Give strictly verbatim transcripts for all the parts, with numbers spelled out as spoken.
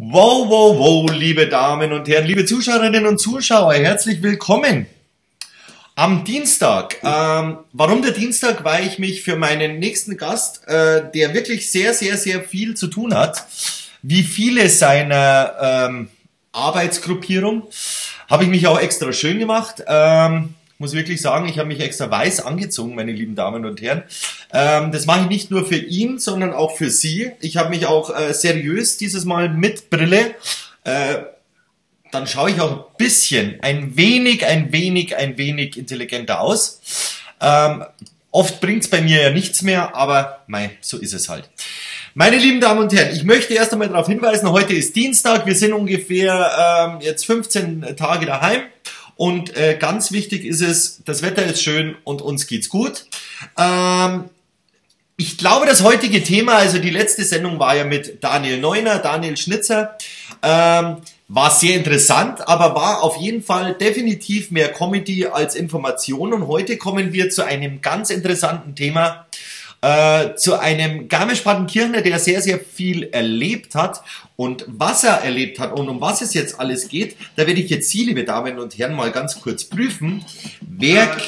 Wow, wow, wow, liebe Damen und Herren, liebe Zuschauerinnen und Zuschauer, herzlich willkommen am Dienstag. Ähm, warum der Dienstag? Weil ich mich für meinen nächsten Gast, äh, der wirklich sehr, sehr, sehr viel zu tun hat, wie viele seiner ähm, Arbeitsgruppierung, habe ich mich auch extra schön gemacht. Ähm, muss wirklich sagen, ich habe mich extra weiß angezogen, meine lieben Damen und Herren. Ähm, das mache ich nicht nur für ihn, sondern auch für Sie. Ich habe mich auch äh, seriös dieses Mal mit Brille. Äh, dann schaue ich auch ein bisschen, ein wenig, ein wenig, ein wenig intelligenter aus. Ähm, oft bringt es bei mir ja nichts mehr, aber mei, so ist es halt. Meine lieben Damen und Herren, ich möchte erst einmal darauf hinweisen, heute ist Dienstag, wir sind ungefähr ähm, jetzt fünfzehn Tage daheim. Und äh, ganz wichtig ist es, das Wetter ist schön und uns geht's gut. Ähm, ich glaube, das heutige Thema, also die letzte Sendung war ja mit Daniel Neuner, Daniel Schnitzer, ähm, war sehr interessant, aber war auf jeden Fall definitiv mehr Comedy als Information. Und heute kommen wir zu einem ganz interessanten Thema, äh, zu einem Garmisch-Partenkirchner, der sehr, sehr viel erlebt hat. Und was er erlebt hat und um was es jetzt alles geht, da werde ich jetzt Sie, liebe Damen und Herren, mal ganz kurz prüfen. Wer,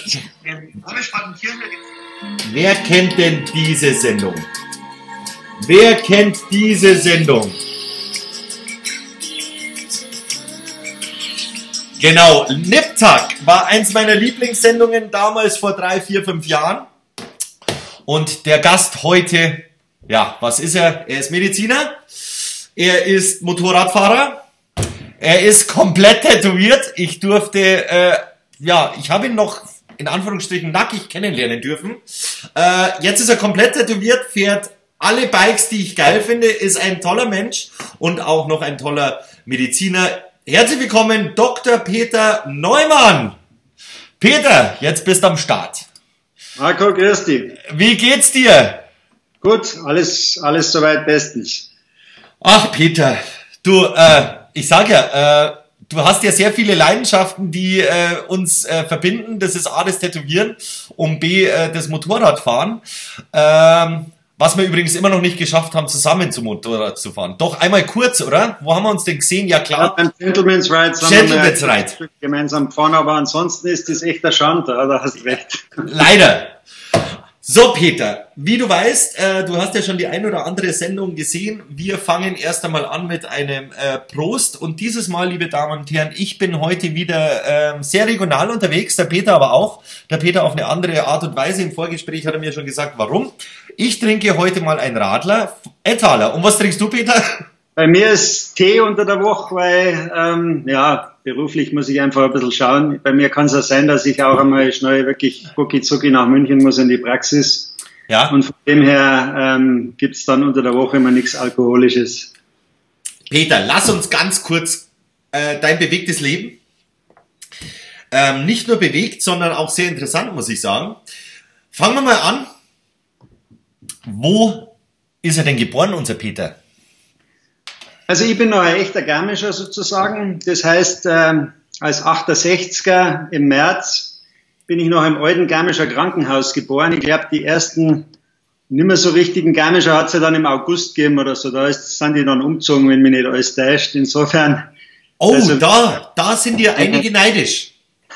wer kennt denn diese Sendung? Wer kennt diese Sendung? Genau, Niptag war eins meiner Lieblingssendungen damals vor drei, vier, fünf Jahren. Und der Gast heute, ja, was ist er? Er ist Mediziner. Er ist Motorradfahrer. Er ist komplett tätowiert. Ich durfte, äh, ja, ich habe ihn noch in Anführungsstrichen nackig kennenlernen dürfen. Äh, jetzt ist er komplett tätowiert, fährt alle Bikes, die ich geil finde, ist ein toller Mensch und auch noch ein toller Mediziner. Herzlich willkommen, Doktor Peter Neumann. Peter, jetzt bist du am Start. Marco, grüß dich. Wie geht's dir? Gut, alles, alles soweit bestens. Ach, Peter, du, äh, ich sag ja, äh, du hast ja sehr viele Leidenschaften, die äh, uns äh, verbinden. Das ist A, das Tätowieren und B, äh, das Motorradfahren. Ähm, was wir übrigens immer noch nicht geschafft haben, zusammen zum Motorrad zu fahren. Doch einmal kurz, oder? Wo haben wir uns denn gesehen? Ja, klar. Ja, beim Gentleman's Ride. Gentleman's Ride. Gemeinsam gefahren, aber ansonsten ist das echt ein Schande, da hast recht. Leider. So, Peter, wie du weißt, äh, du hast ja schon die ein oder andere Sendung gesehen. Wir fangen erst einmal an mit einem äh, Prost. Und dieses Mal, liebe Damen und Herren, ich bin heute wieder äh, sehr regional unterwegs, der Peter aber auch. Der Peter auf eine andere Art und Weise. Im Vorgespräch hat er mir schon gesagt, warum. Ich trinke heute mal ein Radler, Ettaler. Und was trinkst du, Peter? Bei mir ist Tee unter der Woche, weil, ähm, ja, beruflich muss ich einfach ein bisschen schauen. Bei mir kann es auch sein, dass ich auch einmal schnell wirklich gucki zucki nach München muss in die Praxis. Ja. Und von dem her ähm, gibt's dann unter der Woche immer nichts Alkoholisches. Peter, lass uns ganz kurz äh, dein bewegtes Leben. Ähm, nicht nur bewegt, sondern auch sehr interessant, muss ich sagen. Fangen wir mal an. Wo ist er denn geboren, unser Peter? Also ich bin noch ein echter Garmischer sozusagen. Das heißt, ähm, als achtundsechziger im März bin ich noch im alten Garmischer Krankenhaus geboren. Ich glaube, die ersten nicht mehr so richtigen Garmischer hat es ja dann im August gegeben oder so. Da ist, sind die dann umgezogen, wenn mich nicht alles täuscht. Insofern... Oh, also, da, da sind dir einige neidisch.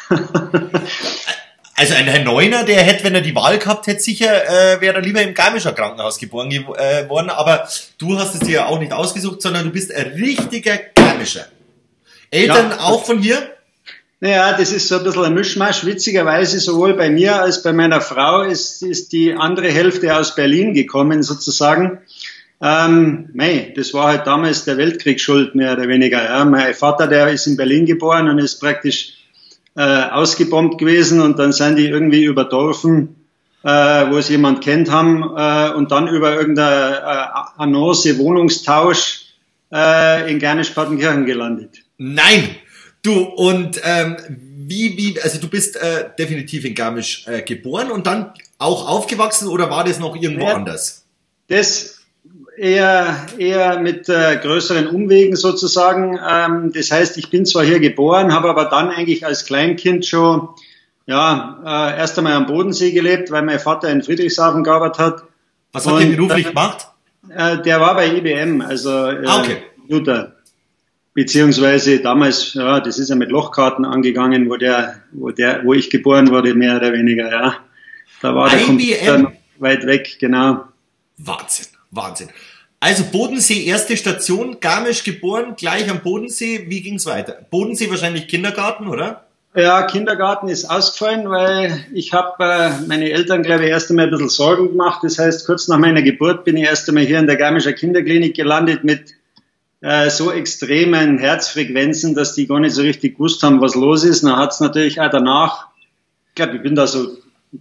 Also ein Herr Neuner, der hätte, wenn er die Wahl gehabt hätte, sicher äh, wäre er lieber im Garmischer Krankenhaus geboren äh, worden. Aber du hast es dir ja auch nicht ausgesucht, sondern du bist ein richtiger Garmischer. Eltern ja, auch von hier? Naja, das ist so ein bisschen ein Mischmasch. Witzigerweise sowohl bei mir als bei meiner Frau ist, ist die andere Hälfte aus Berlin gekommen sozusagen. Ähm, mei, das war halt damals der Weltkrieg schuld, mehr oder weniger. Ja. Mein Vater, der ist in Berlin geboren und ist praktisch äh, ausgebombt gewesen und dann sind die irgendwie über Dorfen, äh, wo es jemand kennt haben äh, und dann über irgendeine äh, Annonce, Wohnungstausch äh, in Garmisch-Partenkirchen gelandet. Nein! Du, und ähm, wie, wie, also du bist äh, definitiv in Garmisch äh, geboren und dann auch aufgewachsen oder war das noch irgendwo ja, anders? Das eher eher mit äh, größeren Umwegen sozusagen. Ähm, das heißt, ich bin zwar hier geboren, habe aber dann eigentlich als Kleinkind schon ja äh, erst einmal am Bodensee gelebt, weil mein Vater in Friedrichshafen gearbeitet hat. Was hat der beruflich gemacht? Äh, der war bei I B M, also äh, ah, okay. Computer. beziehungsweise damals, ja, das ist ja mit Lochkarten angegangen, wo der, wo der, wo ich geboren wurde, mehr oder weniger, ja. Da war der Computer noch weit weg, genau. Wahnsinn, Wahnsinn. Also Bodensee, erste Station, Garmisch geboren, gleich am Bodensee. Wie ging's weiter? Bodensee wahrscheinlich Kindergarten, oder? Ja, Kindergarten ist ausgefallen, weil ich habe äh, meine Eltern, glaube ich, erst einmal ein bisschen Sorgen gemacht. Das heißt, kurz nach meiner Geburt bin ich erst einmal hier in der Garmischer Kinderklinik gelandet mit äh, so extremen Herzfrequenzen, dass die gar nicht so richtig gewusst haben, was los ist. Dann hat's natürlich auch danach, ich glaube, ich bin da so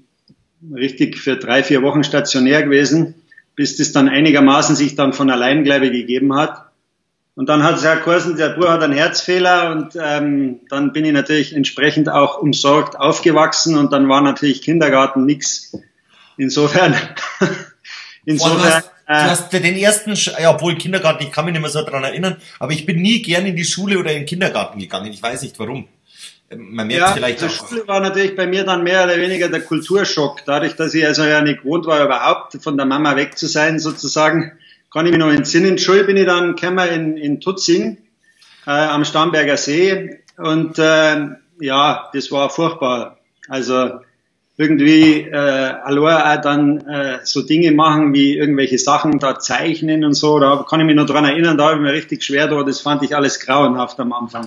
richtig für drei, vier Wochen stationär gewesen, bis das dann einigermaßen sich dann von allein, glaube ich, gegeben hat. Und dann hat es ja geheißen, der Bub hat einen Herzfehler und ähm, dann bin ich natürlich entsprechend auch umsorgt aufgewachsen und dann war natürlich Kindergarten nix. Insofern, insofern. Boah, du, hast, äh, du hast den ersten, ja, obwohl Kindergarten, ich kann mich nicht mehr so dran erinnern, aber ich bin nie gern in die Schule oder in den Kindergarten gegangen. Ich weiß nicht warum. Man merkt ja, vielleicht die auch. Schule war natürlich bei mir dann mehr oder weniger der Kulturschock. Dadurch, dass ich also ja nicht gewohnt war, überhaupt von der Mama weg zu sein, sozusagen, kann ich mich noch entsinnen. In Schule bin ich dann gekommen in, in Tutzing, äh, am Starnberger See. Und äh, ja, das war furchtbar. Also irgendwie äh, allein auch dann äh, so Dinge machen, wie irgendwelche Sachen da zeichnen und so. Da kann ich mich noch dran erinnern, da habe ich mir richtig schwer da. Das fand ich alles grauenhaft am Anfang.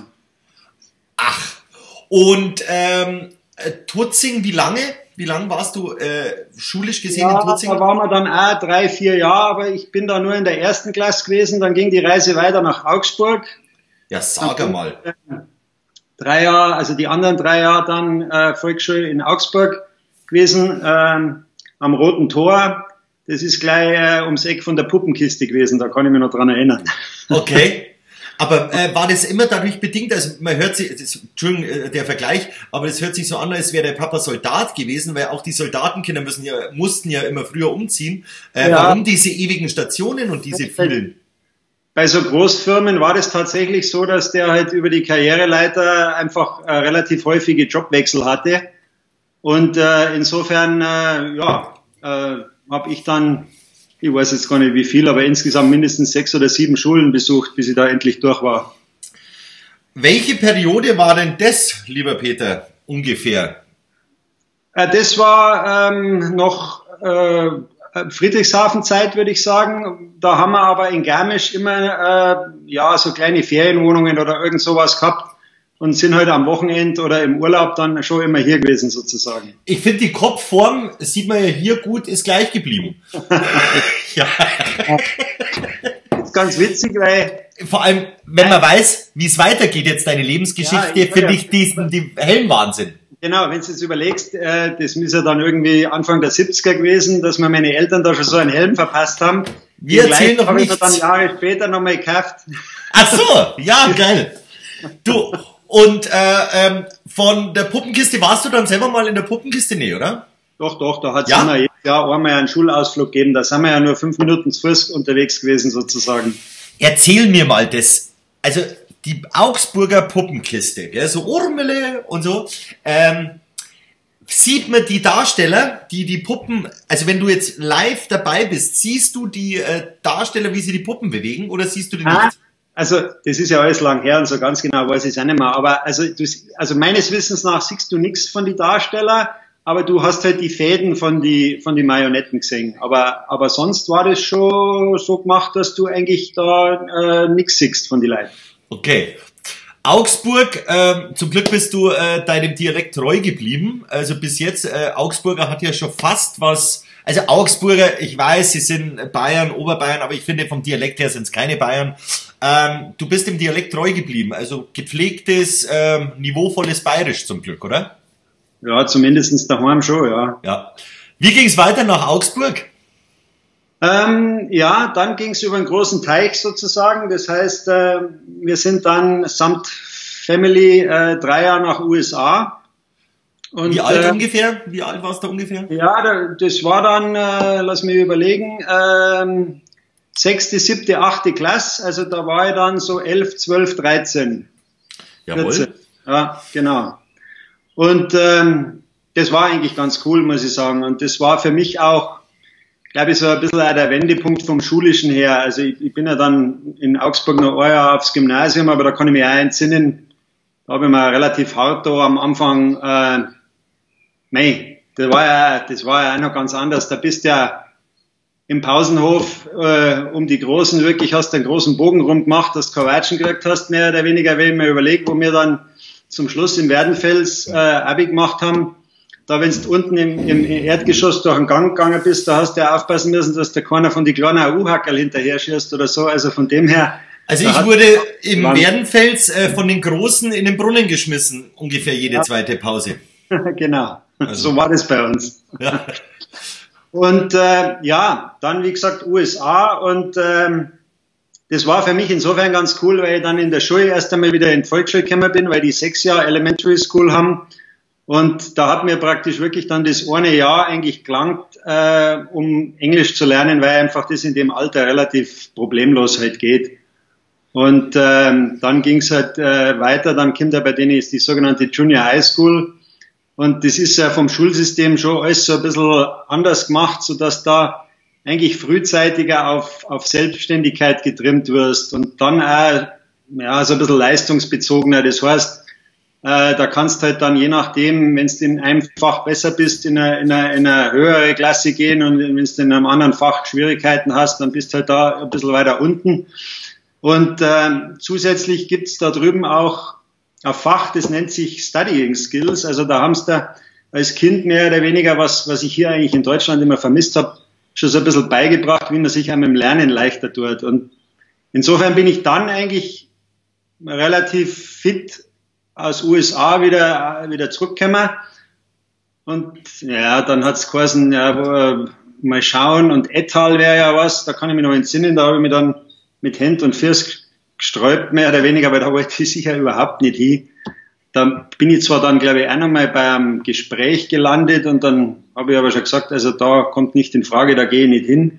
Ach. Und ähm, Tutzing, wie lange? Wie lange warst du äh, schulisch gesehen ja, in Tutzing? Da waren wir dann auch drei, vier Jahre, aber ich bin da nur in der ersten Klasse gewesen. Dann ging die Reise weiter nach Augsburg. Ja, sag einmal. Drei Jahre, also die anderen drei Jahre dann äh, Volksschule in Augsburg gewesen, ähm, am Roten Tor. Das ist gleich äh, ums Eck von der Puppenkiste gewesen, da kann ich mich noch dran erinnern. Okay. Aber äh, war das immer dadurch bedingt, also man hört sich, das, Entschuldigung, äh, der Vergleich, aber das hört sich so an, als wäre der Papa Soldat gewesen, weil auch die Soldatenkinder müssen ja, mussten ja immer früher umziehen. Äh, ja. Warum diese ewigen Stationen und diese vielen? Bei so Großfirmen war das tatsächlich so, dass der halt über die Karriereleiter einfach äh, relativ häufige Jobwechsel hatte. Und äh, insofern, äh, ja, äh, habe ich dann, ich weiß jetzt gar nicht wie viel, aber insgesamt mindestens sechs oder sieben Schulen besucht, bis ich da endlich durch war. Welche Periode war denn das, lieber Peter, ungefähr? Äh, das war ähm, noch äh, Friedrichshafen-Zeit, würde ich sagen. Da haben wir aber in Garmisch immer äh, ja so kleine Ferienwohnungen oder irgend sowas gehabt und sind halt am Wochenende oder im Urlaub dann schon immer hier gewesen sozusagen. Ich finde, die Kopfform, sieht man ja hier gut, ist gleich geblieben. Ja. Das ist ganz witzig, weil... Vor allem, wenn man weiß, wie es weitergeht jetzt, deine Lebensgeschichte, ja, finde ich diesen die Helmwahnsinn. Genau, wenn du jetzt überlegst, äh, das ist ja dann irgendwie Anfang der siebziger gewesen, dass mir meine Eltern da schon so einen Helm verpasst haben. Wir erzählen noch nichts. Habe ich dann Jahre später nochmal gekauft. Ach so, ja, geil. Du, und äh, ähm, von der Puppenkiste, warst du dann selber mal in der Puppenkiste? Nee, oder? Doch, doch, da hat es ja? immer jedes Jahr einmal einen Schulausflug gegeben. Da sind wir ja nur fünf Minuten zu Fuß unterwegs gewesen sozusagen. Erzähl mir mal das. Also die Augsburger Puppenkiste, gell, so Urmele und so, ähm, sieht man die Darsteller, die die Puppen, also wenn du jetzt live dabei bist, siehst du die äh, Darsteller, wie sie die Puppen bewegen, oder siehst du die ah, nicht? Also das ist ja alles lang her und so ganz genau weiß ich es auch nicht mehr, aber also, du, also meines Wissens nach siehst du nichts von die Darsteller, aber du hast halt die Fäden von die von die Marionetten gesehen, aber aber sonst war das schon so gemacht, dass du eigentlich da äh, nichts siehst von die Leuten. Okay. Augsburg, äh, zum Glück bist du äh, deinem Dialekt treu geblieben. Also bis jetzt, äh, Augsburger hat ja schon fast was, also Augsburger, ich weiß, sie sind Bayern, Oberbayern, aber ich finde vom Dialekt her sind es keine Bayern. Ähm, du bist dem Dialekt treu geblieben, also gepflegtes, ähm, niveauvolles Bayerisch zum Glück, oder? Ja, zumindest daheim schon, ja. Ja. Wie ging es weiter nach Augsburg? Ähm, ja, dann ging es über einen großen Teich sozusagen. Das heißt, äh, wir sind dann samt Family äh, drei Jahre nach U S A. Und, Wie alt äh, ungefähr? Wie alt warst du ungefähr? Ja, da, das war dann, äh, lass mich überlegen, ähm, sechste, siebte, achte Klasse. Also da war ich dann so elf, zwölf, dreizehn. Jawohl. vierzehn. Ja, genau. Und ähm, das war eigentlich ganz cool, muss ich sagen. Und das war für mich auch, glaube ich, so ein bisschen auch der Wendepunkt vom Schulischen her. Also ich, ich bin ja dann in Augsburg noch ein Jahr aufs Gymnasium, aber da kann ich mich auch entsinnen, da habe ich mir relativ hart da am Anfang, äh, mei, das war ja, das war ja auch noch ganz anders. Da bist du ja im Pausenhof äh, um die Großen wirklich, hast einen großen Bogen rumgemacht, dass du kein Watschen gekriegt hast, mehr oder weniger, wenn ich mir überlege, wo wir dann zum Schluss in Werdenfels äh, Abi gemacht haben. Da, wenn du unten im, im Erdgeschoss durch den Gang gegangen bist, da hast du ja aufpassen müssen, dass da keiner von die kleinen U-Hackerl hinterher schießt oder so. Also von dem her. Also ich wurde im Werdenfels äh, von den Großen in den Brunnen geschmissen, ungefähr jede ja. zweite Pause. Genau, also. So war das bei uns. Ja. Und äh, ja, dann wie gesagt U S A und ähm, das war für mich insofern ganz cool, weil ich dann in der Schule erst einmal wieder in die Volksschule gekommen bin, weil die sechs Jahre Elementary School haben. Und da hat mir praktisch wirklich dann das eine Jahr eigentlich gelangt, äh, um Englisch zu lernen, weil einfach das in dem Alter relativ problemlos halt geht. Und ähm, dann ging es halt äh, weiter, dann kommt ja bei denen ist die sogenannte Junior High School. Und das ist ja vom Schulsystem schon alles so ein bisschen anders gemacht, so dass da eigentlich frühzeitiger auf, auf Selbstständigkeit getrimmt wirst und dann auch ja, so ein bisschen leistungsbezogener. Das heißt, Äh, da kannst halt dann je nachdem, wenn du in einem Fach besser bist, in eine, in eine, in eine höhere Klasse gehen und wenn du in einem anderen Fach Schwierigkeiten hast, dann bist du halt da ein bisschen weiter unten. Und äh, zusätzlich gibt's da drüben auch ein Fach, das nennt sich Studying Skills. Also da haben sie da als Kind mehr oder weniger, was, was ich hier eigentlich in Deutschland immer vermisst habe, schon so ein bisschen beigebracht, wie man sich einem im Lernen leichter tut. Und insofern bin ich dann eigentlich relativ fit aus U S A wieder, wieder zurückgekommen. Und ja, dann hat's geheißen, ja, mal schauen. Und Ettal wäre ja was, da kann ich mich noch entsinnen, da habe ich mich dann mit Händ und Fuß gesträubt, mehr oder weniger, weil da wollte ich sicher überhaupt nicht hin. Da bin ich zwar dann, glaube ich, auch nochmal bei einem Gespräch gelandet und dann habe ich aber schon gesagt, also da kommt nicht in Frage, da gehe ich nicht hin.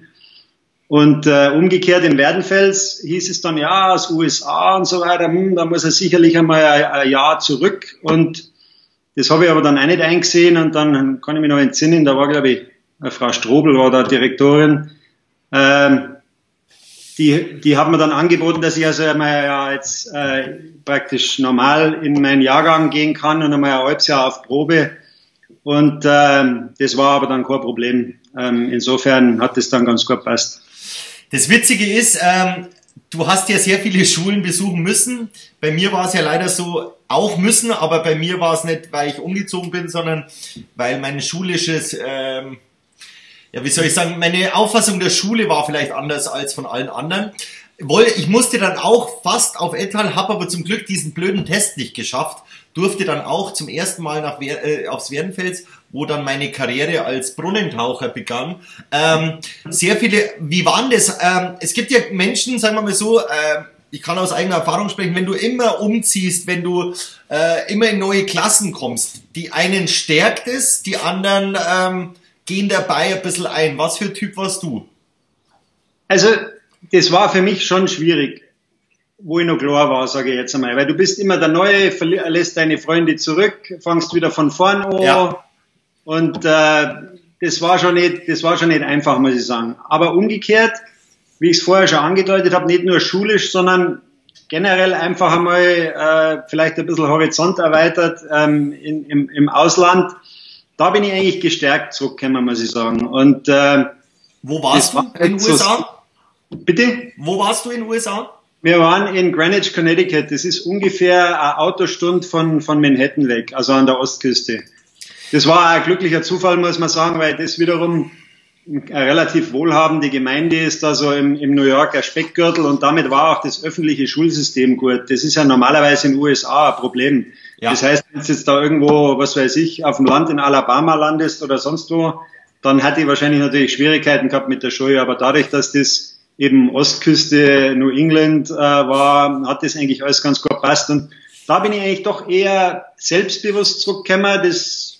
Und äh, umgekehrt in Werdenfels hieß es dann, ja, aus U S A und so weiter, hm, da muss er sicherlich einmal ein, ein Jahr zurück. Und das habe ich aber dann auch nicht eingesehen. Und dann kann ich mich noch entsinnen, da war, glaube ich, Frau Strobel war da Direktorin. Ähm, die, die hat mir dann angeboten, dass ich also einmal ja jetzt äh, praktisch normal in meinen Jahrgang gehen kann und einmal ein halbes Jahr auf Probe. Und ähm, das war aber dann kein Problem. Ähm, insofern hat das dann ganz gut gepasst. Das Witzige ist, ähm, du hast ja sehr viele Schulen besuchen müssen. Bei mir war es ja leider so, auch müssen, aber bei mir war es nicht, weil ich umgezogen bin, sondern weil mein schulisches, ähm, ja wie soll ich sagen, meine Auffassung der Schule war vielleicht anders als von allen anderen. Ich musste dann auch fast auf Ettal, habe aber zum Glück diesen blöden Test nicht geschafft, durfte dann auch zum ersten Mal nach äh, aufs Werdenfels, wo dann meine Karriere als Brunnentaucher begann. Ähm, sehr viele, wie waren das? Ähm, es gibt ja Menschen, sagen wir mal so, äh, ich kann aus eigener Erfahrung sprechen, wenn du immer umziehst, wenn du äh, immer in neue Klassen kommst, die einen stärkt es, die anderen ähm, gehen dabei ein bisschen ein. Was für ein Typ warst du? Also, das war für mich schon schwierig, wo ich noch klar war, sage ich jetzt einmal. Weil du bist immer der Neue, lässt deine Freunde zurück, fangst wieder von vorn an. Ja. Und äh, das war schon nicht, das war schon nicht einfach, muss ich sagen. Aber umgekehrt, wie ich es vorher schon angedeutet habe, nicht nur schulisch, sondern generell einfach einmal äh, vielleicht ein bisschen Horizont erweitert ähm, in, im, im Ausland. Da bin ich eigentlich gestärkt zurückgekommen, muss ich sagen. Und äh, wo warst du? In den U S A? Bitte? Wo warst du in den U S A? Wir waren in Greenwich, Connecticut. Das ist ungefähr eine Autostunde von, von Manhattan weg, also an der Ostküste. Das war ein glücklicher Zufall, muss man sagen, weil das wiederum eine relativ wohlhabende Gemeinde ist, also im, im New Yorker Speckgürtel, und damit war auch das öffentliche Schulsystem gut. Das ist ja normalerweise in den U S A ein Problem. Ja. Das heißt, wenn du jetzt da irgendwo, was weiß ich, auf dem Land in Alabama landest oder sonst wo, dann hatte ich wahrscheinlich natürlich Schwierigkeiten gehabt mit der Schule, aber dadurch, dass das eben Ostküste New England äh, war, hat das eigentlich alles ganz gut gepasst. Und da bin ich eigentlich doch eher selbstbewusst zurückgekommen. Das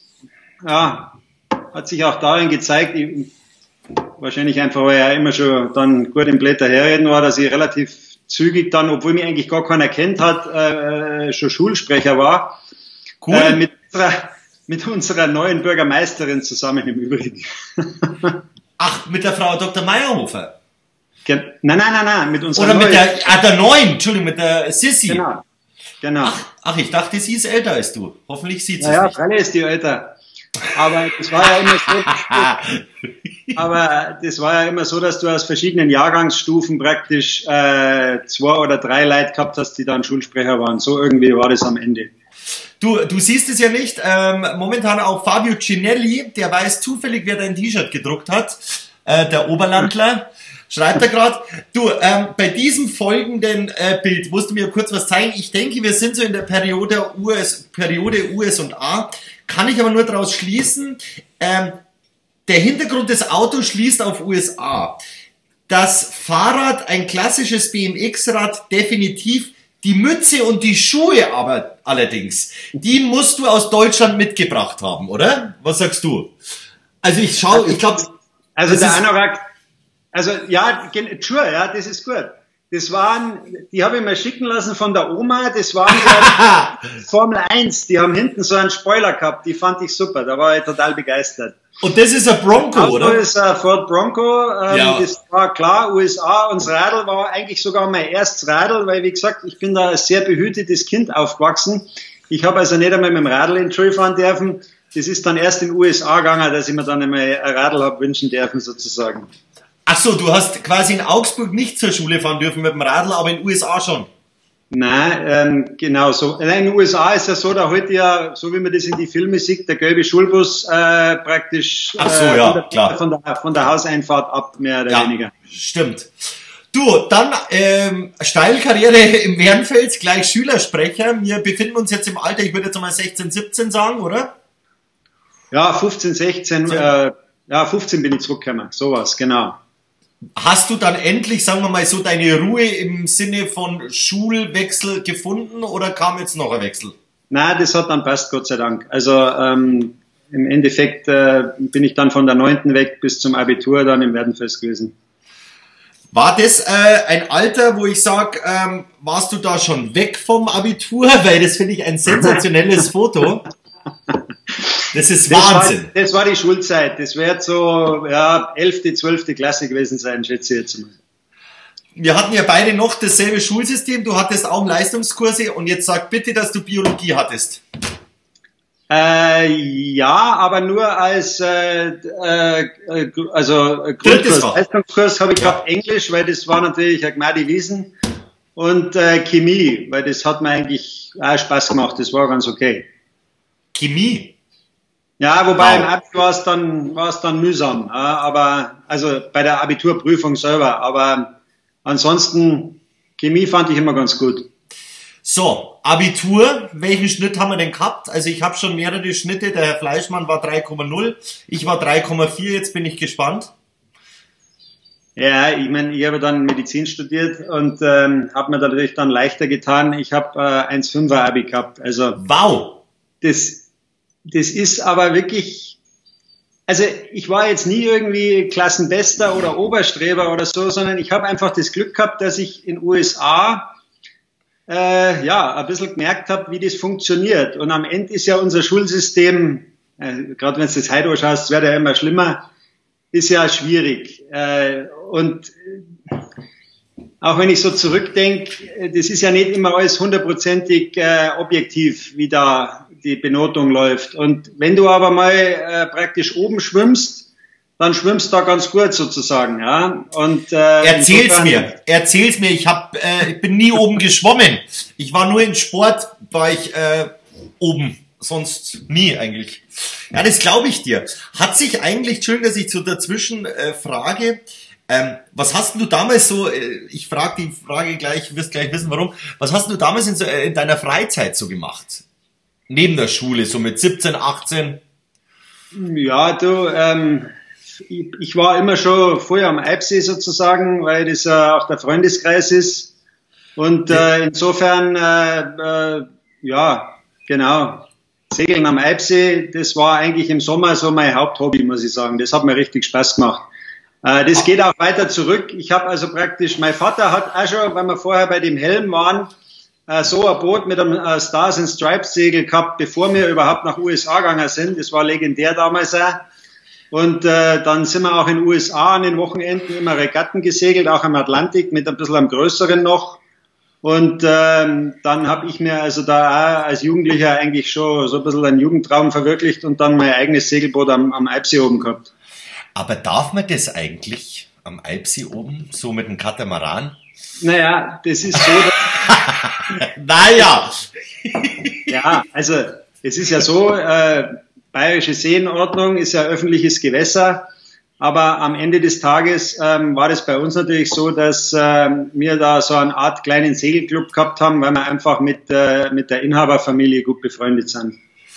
ja, hat sich auch darin gezeigt, ich, wahrscheinlich einfach, weil er immer schon dann gut im Blätter herreden war, dass ich relativ zügig dann, obwohl mich eigentlich gar keiner kennt hat, äh, schon Schulsprecher war. Cool. Äh, mit, unserer, mit unserer neuen Bürgermeisterin zusammen im Übrigen. Ach, mit der Frau Doktor Meyerhofer. Ge nein, nein, nein, nein, mit unserer Oder mit neuen. der, ah, der neuen, Entschuldigung, mit der Sissy. Genau, genau. Ach, ach, ich dachte, sie ist älter als du. Hoffentlich sieht sie es Naja, nicht. Fralle ist die älter. Aber das war ja immer so, aber das war ja immer so, dass du aus verschiedenen Jahrgangsstufen praktisch äh, zwei oder drei Leute gehabt hast, die dann Schulsprecher waren. So irgendwie war das am Ende. Du, du siehst es ja nicht. Ähm, momentan auch Fabio Cinelli, der weiß zufällig, wer dein T-Shirt gedruckt hat. Äh, der Oberlandler. Schreibt er gerade. Du, ähm, bei diesem folgenden äh, Bild musst du mir kurz was zeigen. Ich denke, wir sind so in der Periode U S, Periode U S und A. Kann ich aber nur daraus schließen, ähm, der Hintergrund des Autos schließt auf U S A. Das Fahrrad, ein klassisches B M X-Rad, definitiv. Die Mütze und die Schuhe aber allerdings, die musst du aus Deutschland mitgebracht haben, oder? Was sagst du? Also ich schau, ich glaube... Also der Anorak, also ja, sure, ja, das ist gut. Das waren, die habe ich mir schicken lassen von der Oma, das waren so Formel eins, die haben hinten so einen Spoiler gehabt, die fand ich super, da war ich total begeistert. Und das ist ein Bronco, das oder? Das ist ein Ford Bronco, ähm, Ja. Das war klar, U S A, und das Radl war eigentlich sogar mein erstes Radl, weil wie gesagt, ich bin da als sehr behütetes Kind aufgewachsen. Ich habe also nicht einmal mit dem Radl in die Schule fahren dürfen. Das ist dann erst in den U S A gegangen, dass ich mir dann einmal ein Radl habe wünschen dürfen, sozusagen. Ach so, du hast quasi in Augsburg nicht zur Schule fahren dürfen mit dem Radl, aber in den U S A schon. Nein, ähm, genau so. In den U S A ist ja so, da heute ja, so wie man das in die Filme sieht, der gelbe Schulbus äh, praktisch Ach so, ja, äh, von, der, klar. Von, der, von der Hauseinfahrt ab, mehr oder Ja, weniger. stimmt. Du, dann ähm, Steilkarriere im Wernfeld, gleich Schülersprecher. Wir befinden uns jetzt im Alter, ich würde jetzt mal sechzehn, siebzehn sagen, oder? Ja, fünfzehn, sechzehn, Ja. äh, ja, fünfzehn bin ich zurückgekommen, sowas, genau. Hast du dann endlich, sagen wir mal so, deine Ruhe im Sinne von Schulwechsel gefunden oder kam jetzt noch ein Wechsel? Nein, das hat dann passt, Gott sei Dank. Also ähm, im Endeffekt äh, bin ich dann von der neunten weg bis zum Abitur dann im Werdenfels gewesen. War das äh, ein Alter, wo ich sage, ähm, warst du da schon weg vom Abitur? Weil das finde ich ein sensationelles Foto. Das ist Wahnsinn. Das war, das war die Schulzeit. Das wird so, ja, elfte, zwölfte Klasse gewesen sein, schätze ich jetzt mal. Wir hatten ja beide noch dasselbe Schulsystem. Du hattest auch Leistungskurse und jetzt sag bitte, dass du Biologie hattest. Äh, ja, aber nur als äh, äh, also Drittes Grundkurs, Fach. Leistungskurs habe ich Ja. gehabt Englisch, weil das war natürlich ein Gnade Wiesen, und äh, Chemie, weil das hat mir eigentlich auch Spaß gemacht. Das war ganz okay. Chemie. Ja, wobei Wow. im Abi war es dann, war es dann mühsam, ja, aber, also bei der Abiturprüfung selber, aber ansonsten, Chemie fand ich immer ganz gut. So, Abitur, welchen Schnitt haben wir denn gehabt? Also ich habe schon mehrere Schnitte, der Herr Fleischmann war drei Komma null, ich war drei Komma vier, jetzt bin ich gespannt. Ja, ich meine, ich habe dann Medizin studiert und ähm, habe mir natürlich dann leichter getan. Ich habe äh, eins Komma fünfer Abi gehabt, also Wow. das, das ist aber wirklich, also ich war jetzt nie irgendwie Klassenbester oder Oberstreber oder so, sondern ich habe einfach das Glück gehabt, dass ich in U S A äh, ja ein bisschen gemerkt habe, wie das funktioniert. Und am Ende ist ja unser Schulsystem, äh, gerade wenn du das heute anschaust, es wird ja immer schlimmer, ist ja schwierig. Äh, und auch wenn ich so zurückdenke, das ist ja nicht immer alles hundertprozentig äh, objektiv, wie da die Benotung läuft. Und wenn du aber mal äh, praktisch oben schwimmst, dann schwimmst du da ganz gut sozusagen. Ja. Und äh, Erzähl's insofern- mir, erzähl's mir, ich, hab, äh, ich bin nie oben geschwommen. Ich war nur in Sport, war ich äh, oben, sonst nie eigentlich. Ja, das glaube ich dir. Hat sich eigentlich, schön, dass ich so dazwischen äh, frage, ähm, was hast denn du damals so, äh, ich frage die Frage gleich, wirst gleich wissen warum, was hast denn du damals in, so, äh, in deiner Freizeit so gemacht? Neben der Schule, so mit siebzehn, achtzehn? Ja, du, ähm, ich, ich war immer schon vorher am Eibsee sozusagen, weil das äh, auch der Freundeskreis ist. Und äh, insofern, äh, äh, ja, genau, Segeln am Eibsee, das war eigentlich im Sommer so mein Haupthobby, muss ich sagen. Das hat mir richtig Spaß gemacht. Äh, das geht auch weiter zurück. Ich habe also praktisch, mein Vater hat auch schon, weil wir vorher bei dem Helm waren, äh, so ein Boot mit einem äh, Stars and Stripes Segel gehabt, bevor wir überhaupt nach U S A gegangen sind. Das war legendär damals auch. Und äh, dann sind wir auch in den U S A an den Wochenenden immer Regatten gesegelt, auch am Atlantik mit ein bisschen am größeren noch. Und ähm, dann habe ich mir also da auch als Jugendlicher eigentlich schon so ein bisschen einen Jugendtraum verwirklicht und dann mein eigenes Segelboot am, am Eibsee oben gehabt. Aber darf man das eigentlich am Eibsee oben, so mit einem Katamaran? Naja, das ist so. Naja. Ja, also es ist ja so, äh, Bayerische Seenordnung ist ja öffentliches Gewässer, aber am Ende des Tages ähm, war das bei uns natürlich so, dass äh, wir da so eine Art kleinen Segelclub gehabt haben, weil wir einfach mit, äh, mit der Inhaberfamilie gut befreundet sind.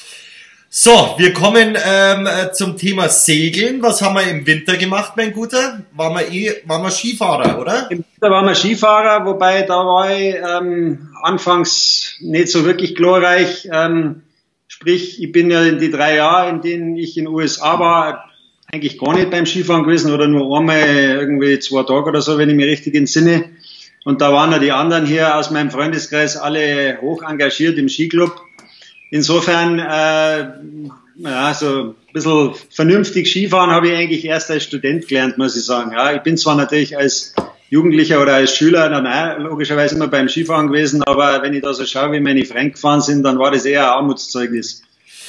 So, wir kommen ähm, zum Thema Segeln. Was haben wir im Winter gemacht, mein Guter? Waren wir eh, waren wir Skifahrer, oder? Im Winter waren wir Skifahrer, wobei da war ich ähm, anfangs nicht so wirklich glorreich. Ähm, sprich, ich bin ja in die drei Jahre, in denen ich in den U S A war, eigentlich gar nicht beim Skifahren gewesen oder nur einmal irgendwie zwei Tage oder so, wenn ich mich richtig entsinne. Und da waren ja die anderen hier aus meinem Freundeskreis alle hoch engagiert im Skiclub. Insofern, äh, ja, so ein bisschen vernünftig Skifahren habe ich eigentlich erst als Student gelernt, muss ich sagen. Ja, ich bin zwar natürlich als Jugendlicher oder als Schüler dann auch logischerweise immer beim Skifahren gewesen, aber wenn ich da so schaue, wie meine Freunde gefahren sind, dann war das eher ein Armutszeugnis.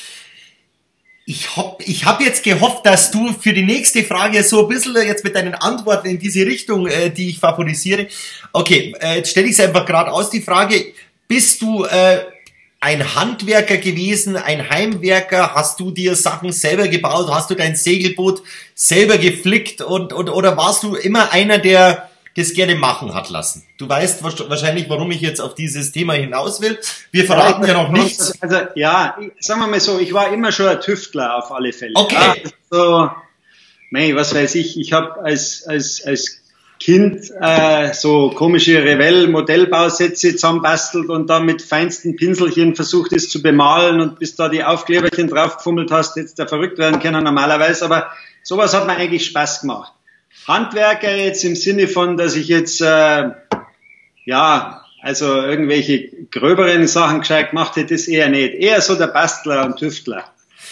Ich hab, ich hab jetzt gehofft, dass du für die nächste Frage so ein bisschen jetzt mit deinen Antworten in diese Richtung, äh, die ich favorisiere. Okay, äh, jetzt stelle ich es einfach gerade aus, die Frage, bist du äh, ein Handwerker gewesen, ein Heimwerker? Hast du dir Sachen selber gebaut? Hast du dein Segelboot selber geflickt? Und, und oder warst du immer einer, der das gerne machen hat lassen? Du weißt wahrscheinlich, warum ich jetzt auf dieses Thema hinaus will. Wir verraten ja, ja noch nichts. Also ja, sagen wir mal so, ich war immer schon ein Tüftler auf alle Fälle. Okay. Ja, so, mei, was weiß ich, ich habe als als als Kind äh, so komische Revell-Modellbausätze zusammenbastelt und dann mit feinsten Pinselchen versucht, es zu bemalen, und bis da die Aufkleberchen draufgefummelt hast, jetzt da verrückt werden können normalerweise, aber sowas hat mir eigentlich Spaß gemacht. Handwerker jetzt im Sinne von, dass ich jetzt äh, ja, also irgendwelche gröberen Sachen gescheit gemacht hätte, das eher nicht. Eher so der Bastler und Tüftler.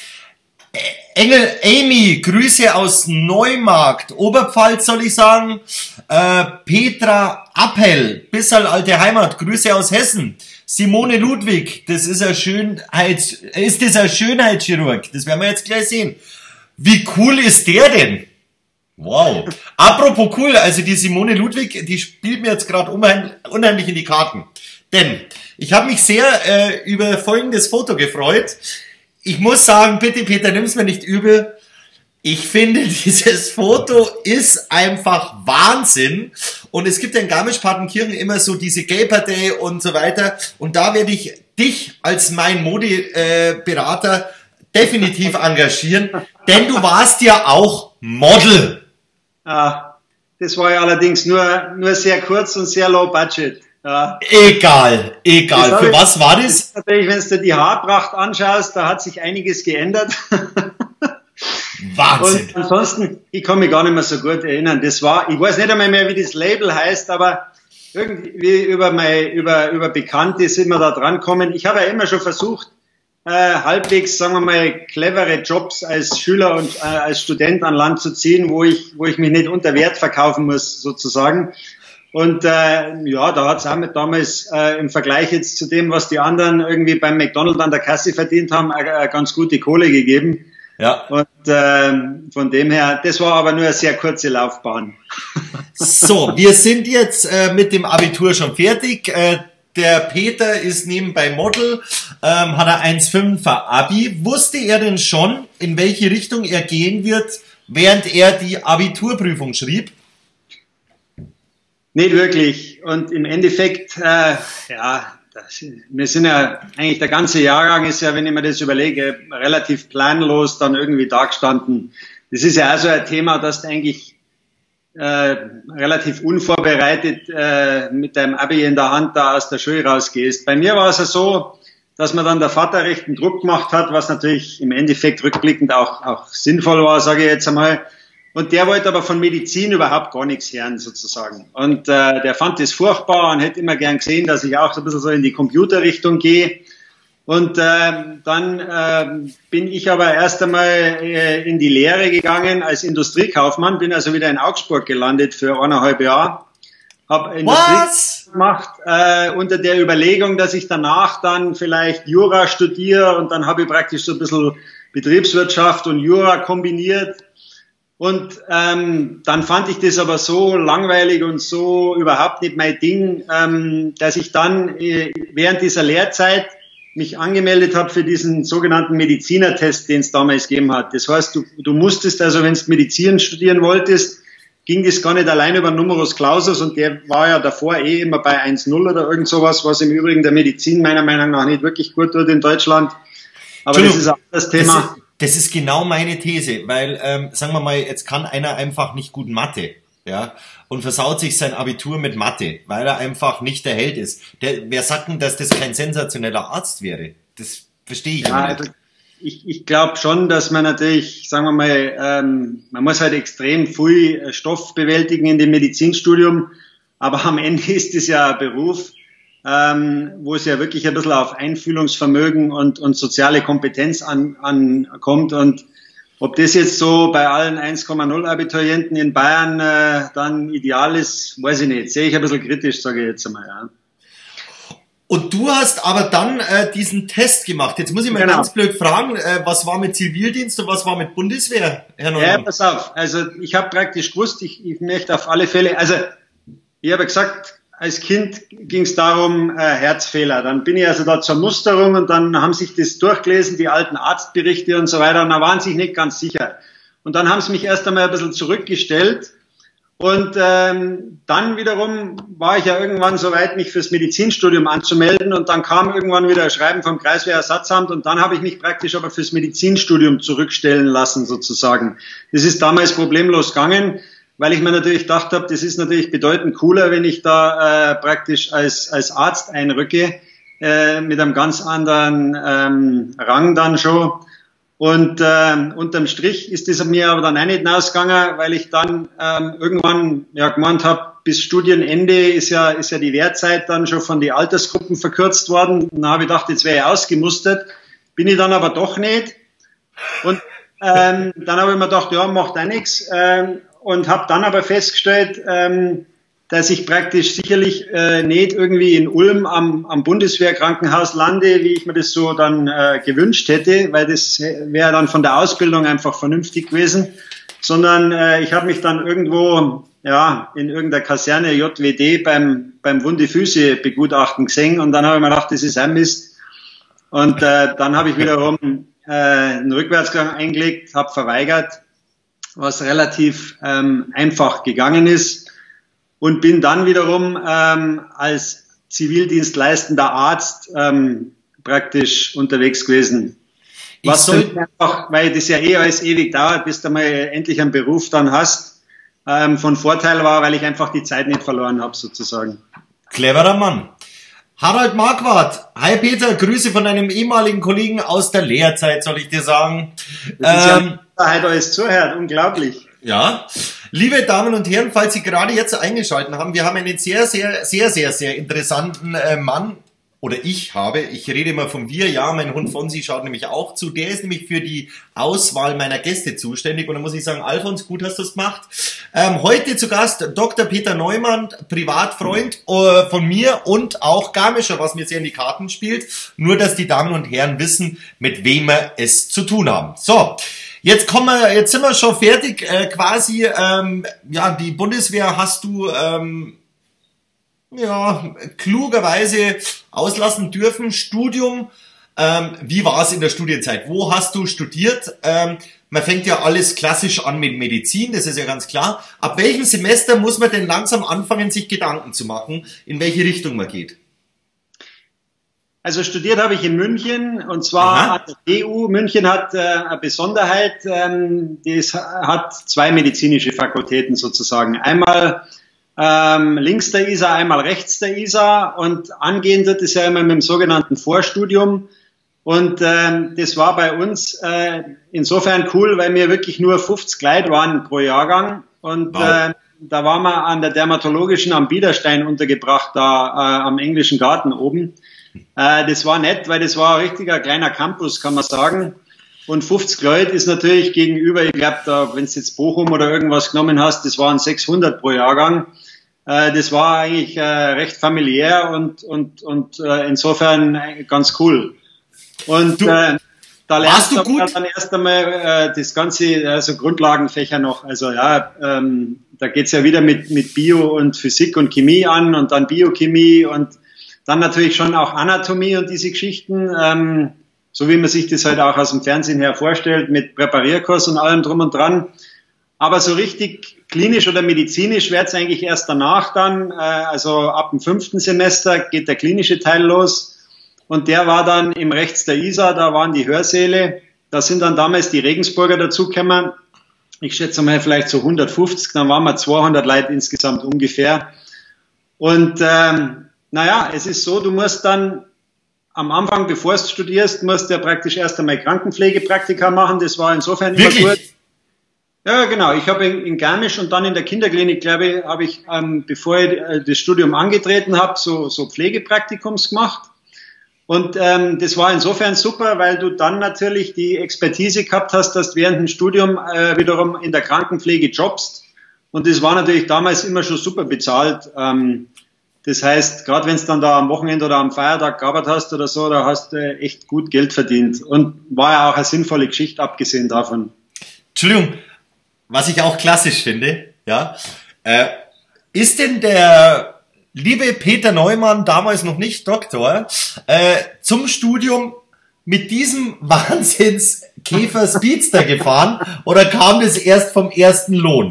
Engel Amy, Grüße aus Neumarkt, Oberpfalz soll ich sagen. Äh, Petra Appel, Bissal alte Heimat, Grüße aus Hessen. Simone Ludwig, das ist ein Schönheits, ist das ein Schönheitschirurg? Das werden wir jetzt gleich sehen. Wie cool ist der denn? Wow. Apropos cool, also die Simone Ludwig, die spielt mir jetzt gerade unheim, unheimlich in die Karten. Denn ich habe mich sehr äh, über folgendes Foto gefreut. Ich muss sagen, bitte Peter, nimm's mir nicht übel. Ich finde, dieses Foto ist einfach Wahnsinn. Und es gibt ja in Garmisch-Partenkirchen immer so diese Gaper Day und so weiter. Und da werde ich dich als mein Modeberater definitiv engagieren. Denn du warst ja auch Model. Ah, das war ja allerdings nur, nur sehr kurz und sehr low budget. Ja. Egal, egal. Für ich, was war das? das natürlich, wenn du die Haarpracht anschaust, da hat sich einiges geändert. Wahnsinn. Und ansonsten, ich kann mich gar nicht mehr so gut erinnern. Das war, ich weiß nicht einmal mehr, wie das Label heißt, aber irgendwie über mein, über, über Bekannte sind wir da dran gekommen. Ich habe ja immer schon versucht, äh, halbwegs, sagen wir mal, clevere Jobs als Schüler und äh, als Student an Land zu ziehen, wo ich, wo ich mich nicht unter Wert verkaufen muss, sozusagen. Und äh, ja, da hat es auch mit damals äh, im Vergleich jetzt zu dem, was die anderen irgendwie beim McDonald's an der Kasse verdient haben, eine, eine ganz gute Kohle gegeben. Ja. Und äh, von dem her, das war aber nur eine sehr kurze Laufbahn. So, wir sind jetzt äh, mit dem Abitur schon fertig. Äh, der Peter ist nebenbei Model, ähm, hat er eins Komma fünfer Abi. Wusste er denn schon, in welche Richtung er gehen wird, während er die Abiturprüfung schrieb? Nicht wirklich. Und im Endeffekt, äh, ja, das, wir sind ja eigentlich, der ganze Jahrgang ist ja, wenn ich mir das überlege, relativ planlos dann irgendwie dagestanden. Das ist ja also ein Thema, das du eigentlich äh, relativ unvorbereitet äh, mit deinem Abi in der Hand da aus der Schule rausgehst. Bei mir war es ja so, dass mir dann der Vater recht einen Druck gemacht hat, was natürlich im Endeffekt rückblickend auch, auch sinnvoll war, sage ich jetzt einmal. Und der wollte aber von Medizin überhaupt gar nichts hören, sozusagen. Und äh, der fand das furchtbar und hätte immer gern gesehen, dass ich auch so ein bisschen so in die Computerrichtung gehe. Und äh, dann äh, bin ich aber erst einmal äh, in die Lehre gegangen als Industriekaufmann, bin also wieder in Augsburg gelandet für eineinhalb Jahre. Habe Industrie gemacht, äh, unter der Überlegung, dass ich danach dann vielleicht Jura studiere, und dann habe ich praktisch so ein bisschen Betriebswirtschaft und Jura kombiniert. Und ähm, dann fand ich das aber so langweilig und so überhaupt nicht mein Ding, ähm, dass ich dann äh, während dieser Lehrzeit mich angemeldet habe für diesen sogenannten Medizinertest, den es damals gegeben hat. Das heißt, du, du musstest also, wenn du Medizin studieren wolltest, ging das gar nicht allein über Numerus Clausus, und der war ja davor eh immer bei eins null oder irgend sowas, was im Übrigen der Medizin meiner Meinung nach nicht wirklich gut tut in Deutschland. Aber das ist auch das Thema. Das ist, das ist genau meine These, weil, ähm, sagen wir mal, jetzt kann einer einfach nicht gut Mathe, ja, und versaut sich sein Abitur mit Mathe, weil er einfach nicht der Held ist. Der, wer sagt denn, dass das kein sensationeller Arzt wäre? Das verstehe ich ja, nicht. Also ich ich glaube schon, dass man natürlich, sagen wir mal, ähm, man muss halt extrem viel Stoff bewältigen in dem Medizinstudium, aber am Ende ist es ja ein Beruf, ähm, wo es ja wirklich ein bisschen auf Einfühlungsvermögen und, und soziale Kompetenz an, ankommt. Und ob das jetzt so bei allen eins Komma null Abiturienten in Bayern äh, dann ideal ist, weiß ich nicht. Sehe ich ein bisschen kritisch, sage ich jetzt einmal. Ja. Und du hast aber dann äh, diesen Test gemacht. Jetzt muss ich mal genau. ganz blöd fragen, äh, was war mit Zivildienst und was war mit Bundeswehr, Herr Neumann? Ja, pass auf. Also ich habe praktisch gewusst, ich, ich möchte auf alle Fälle, also ich habe gesagt, als Kind ging es darum, äh, Herzfehler. Dann bin ich also da zur Musterung, und dann haben sich das durchgelesen, die alten Arztberichte und so weiter, und da waren sie sich nicht ganz sicher. Und dann haben sie mich erst einmal ein bisschen zurückgestellt, und ähm, dann wiederum war ich ja irgendwann so weit, mich fürs Medizinstudium anzumelden, und dann kam irgendwann wieder ein Schreiben vom Kreiswehrersatzamt, und dann habe ich mich praktisch aber fürs Medizinstudium zurückstellen lassen sozusagen. Das ist damals problemlos gegangen, weil ich mir natürlich gedacht habe, das ist natürlich bedeutend cooler, wenn ich da äh, praktisch als als Arzt einrücke, äh, mit einem ganz anderen ähm, Rang dann schon. Und äh, unterm Strich ist das mir aber dann auch nicht hinausgegangen, weil ich dann ähm, irgendwann ja gemeint habe, bis Studienende ist ja ist ja die Wehrzeit dann schon von den Altersgruppen verkürzt worden. Und dann habe ich gedacht, jetzt wäre ich ausgemustert. Bin ich dann aber doch nicht. Und ähm, dann habe ich mir gedacht, ja, macht auch nichts. Ähm, Und habe dann aber festgestellt, ähm, dass ich praktisch sicherlich äh, nicht irgendwie in Ulm am, am Bundeswehrkrankenhaus lande, wie ich mir das so dann äh, gewünscht hätte, weil das wäre dann von der Ausbildung einfach vernünftig gewesen, sondern äh, ich habe mich dann irgendwo ja in irgendeiner Kaserne J W D beim beim Wunde Füße begutachten gesehen, und dann habe ich mir gedacht, das ist ein Mist, und äh, dann habe ich wiederum äh, einen Rückwärtsgang eingelegt, habe verweigert, was relativ ähm, einfach gegangen ist, und bin dann wiederum ähm, als zivildienstleistender Arzt ähm, praktisch unterwegs gewesen. Ich was soll einfach, weil das ja eh alles ewig dauert, bis du mal endlich einen Beruf dann hast, ähm, von Vorteil war, weil ich einfach die Zeit nicht verloren habe sozusagen. Cleverer Mann. Harald Marquardt. Hi Peter, Grüße von einem ehemaligen Kollegen aus der Lehrzeit, soll ich dir sagen. Das ist ähm, ja heute alles zuhört, unglaublich. Ja, liebe Damen und Herren, falls Sie gerade jetzt eingeschaltet haben, wir haben einen sehr, sehr, sehr, sehr, sehr interessanten äh, Mann, oder ich habe, ich rede immer von wir, ja, mein Hund Fonsi schaut nämlich auch zu, der ist nämlich für die Auswahl meiner Gäste zuständig, und da muss ich sagen, Alfons, gut hast du es gemacht. Ähm, heute zu Gast Doktor Peter Neumann, Privatfreund äh, von mir und auch Garmischer, was mir sehr in die Karten spielt, nur dass die Damen und Herren wissen, mit wem wir es zu tun haben. So. Jetzt kommen wir, jetzt sind wir schon fertig, äh, quasi, ähm, ja, die Bundeswehr hast du, ähm, ja, klugerweise auslassen dürfen. Studium, ähm, wie war es in der Studienzeit? Wo hast du studiert? Ähm, man fängt ja alles klassisch an mit Medizin, das ist ja ganz klar. Ab welchem Semester muss man denn langsam anfangen, sich Gedanken zu machen, in welche Richtung man geht? Also studiert habe ich in München, und zwar Aha. an der T U. München hat äh, eine Besonderheit, ähm, die ist, hat zwei medizinische Fakultäten sozusagen. Einmal ähm, links der Isar, einmal rechts der Isar, und angehend wird es ja immer mit dem sogenannten Vorstudium. Und ähm, das war bei uns äh, insofern cool, weil wir wirklich nur fünfzig Leute waren pro Jahrgang, und wow. äh, da waren wir an der dermatologischen am Biederstein untergebracht, da äh, am englischen Garten oben. Äh, das war nett, weil das war ein richtiger kleiner Campus, kann man sagen. Und fünfzig Leute ist natürlich gegenüber, ich glaube, da, wenn du jetzt Bochum oder irgendwas genommen hast, das waren sechshundert pro Jahrgang. Äh, das war eigentlich äh, recht familiär und, und, und äh, insofern ganz cool. Und du, äh, da lernst du du gut? dann erst einmal äh, das ganze, also Grundlagenfächer noch. Also ja, ähm, da geht's ja wieder mit, mit Bio und Physik und Chemie an und dann Biochemie und dann natürlich schon auch Anatomie und diese Geschichten. Ähm, so wie man sich das halt auch aus dem Fernsehen her vorstellt, mit Präparierkurs und allem drum und dran. Aber so richtig klinisch oder medizinisch wird's eigentlich erst danach dann, äh, also ab dem fünften Semester geht der klinische Teil los und der war dann im rechts der Isar, da waren die Hörsäle, da sind dann damals die Regensburger dazugekommen, ich schätze mal vielleicht so hundertfünfzig, dann waren wir zweihundert Leute insgesamt ungefähr. Und ähm, naja, es ist so, du musst dann am Anfang, bevor du studierst, musst du ja praktisch erst einmal Krankenpflegepraktika machen. Das war insofern immer Wirklich? gut. Ja, genau. Ich habe in, in Garmisch und dann in der Kinderklinik, glaube ich, habe ich, ähm, bevor ich äh, das Studium angetreten habe, so, so Pflegepraktikums gemacht. Und ähm, das war insofern super, weil du dann natürlich die Expertise gehabt hast, dass du während dem Studium äh, wiederum in der Krankenpflege jobbst. Und das war natürlich damals immer schon super bezahlt. Ähm, Das heißt, gerade wenn es dann da am Wochenende oder am Feiertag gearbeitet hast oder so, da hast du echt gut Geld verdient. Und war ja auch eine sinnvolle Geschichte, abgesehen davon. Entschuldigung, was ich auch klassisch finde, ja, äh, ist denn der liebe Peter Neumann, damals noch nicht Doktor, äh, zum Studium mit diesem Wahnsinns-Käfer Speedster gefahren oder kam das erst vom ersten Lohn?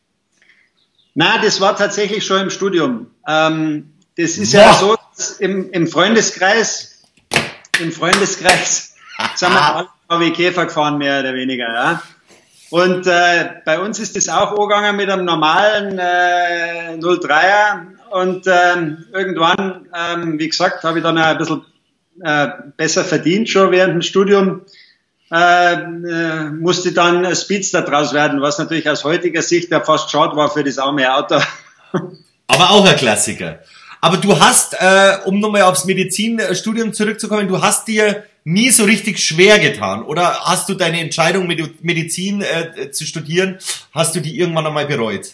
Na, das war tatsächlich schon im Studium. Ähm, das ist ja, ja so, dass im, im Freundeskreis, im Freundeskreis sind wir alle V W Käfer gefahren, mehr oder weniger, ja. Und äh, bei uns ist das auch angegangen mit einem normalen äh, null dreier und ähm, irgendwann, ähm, wie gesagt, habe ich dann auch ein bisschen äh, besser verdient schon während dem Studium. Äh, äh, musste dann ein Speedster draus werden, was natürlich aus heutiger Sicht ja fast schade war für das arme Auto. Aber auch ein Klassiker. Aber du hast, äh, um nochmal aufs Medizinstudium zurückzukommen, du hast dir nie so richtig schwer getan, oder hast du deine Entscheidung, Medizin äh, zu studieren, hast du die irgendwann einmal bereut?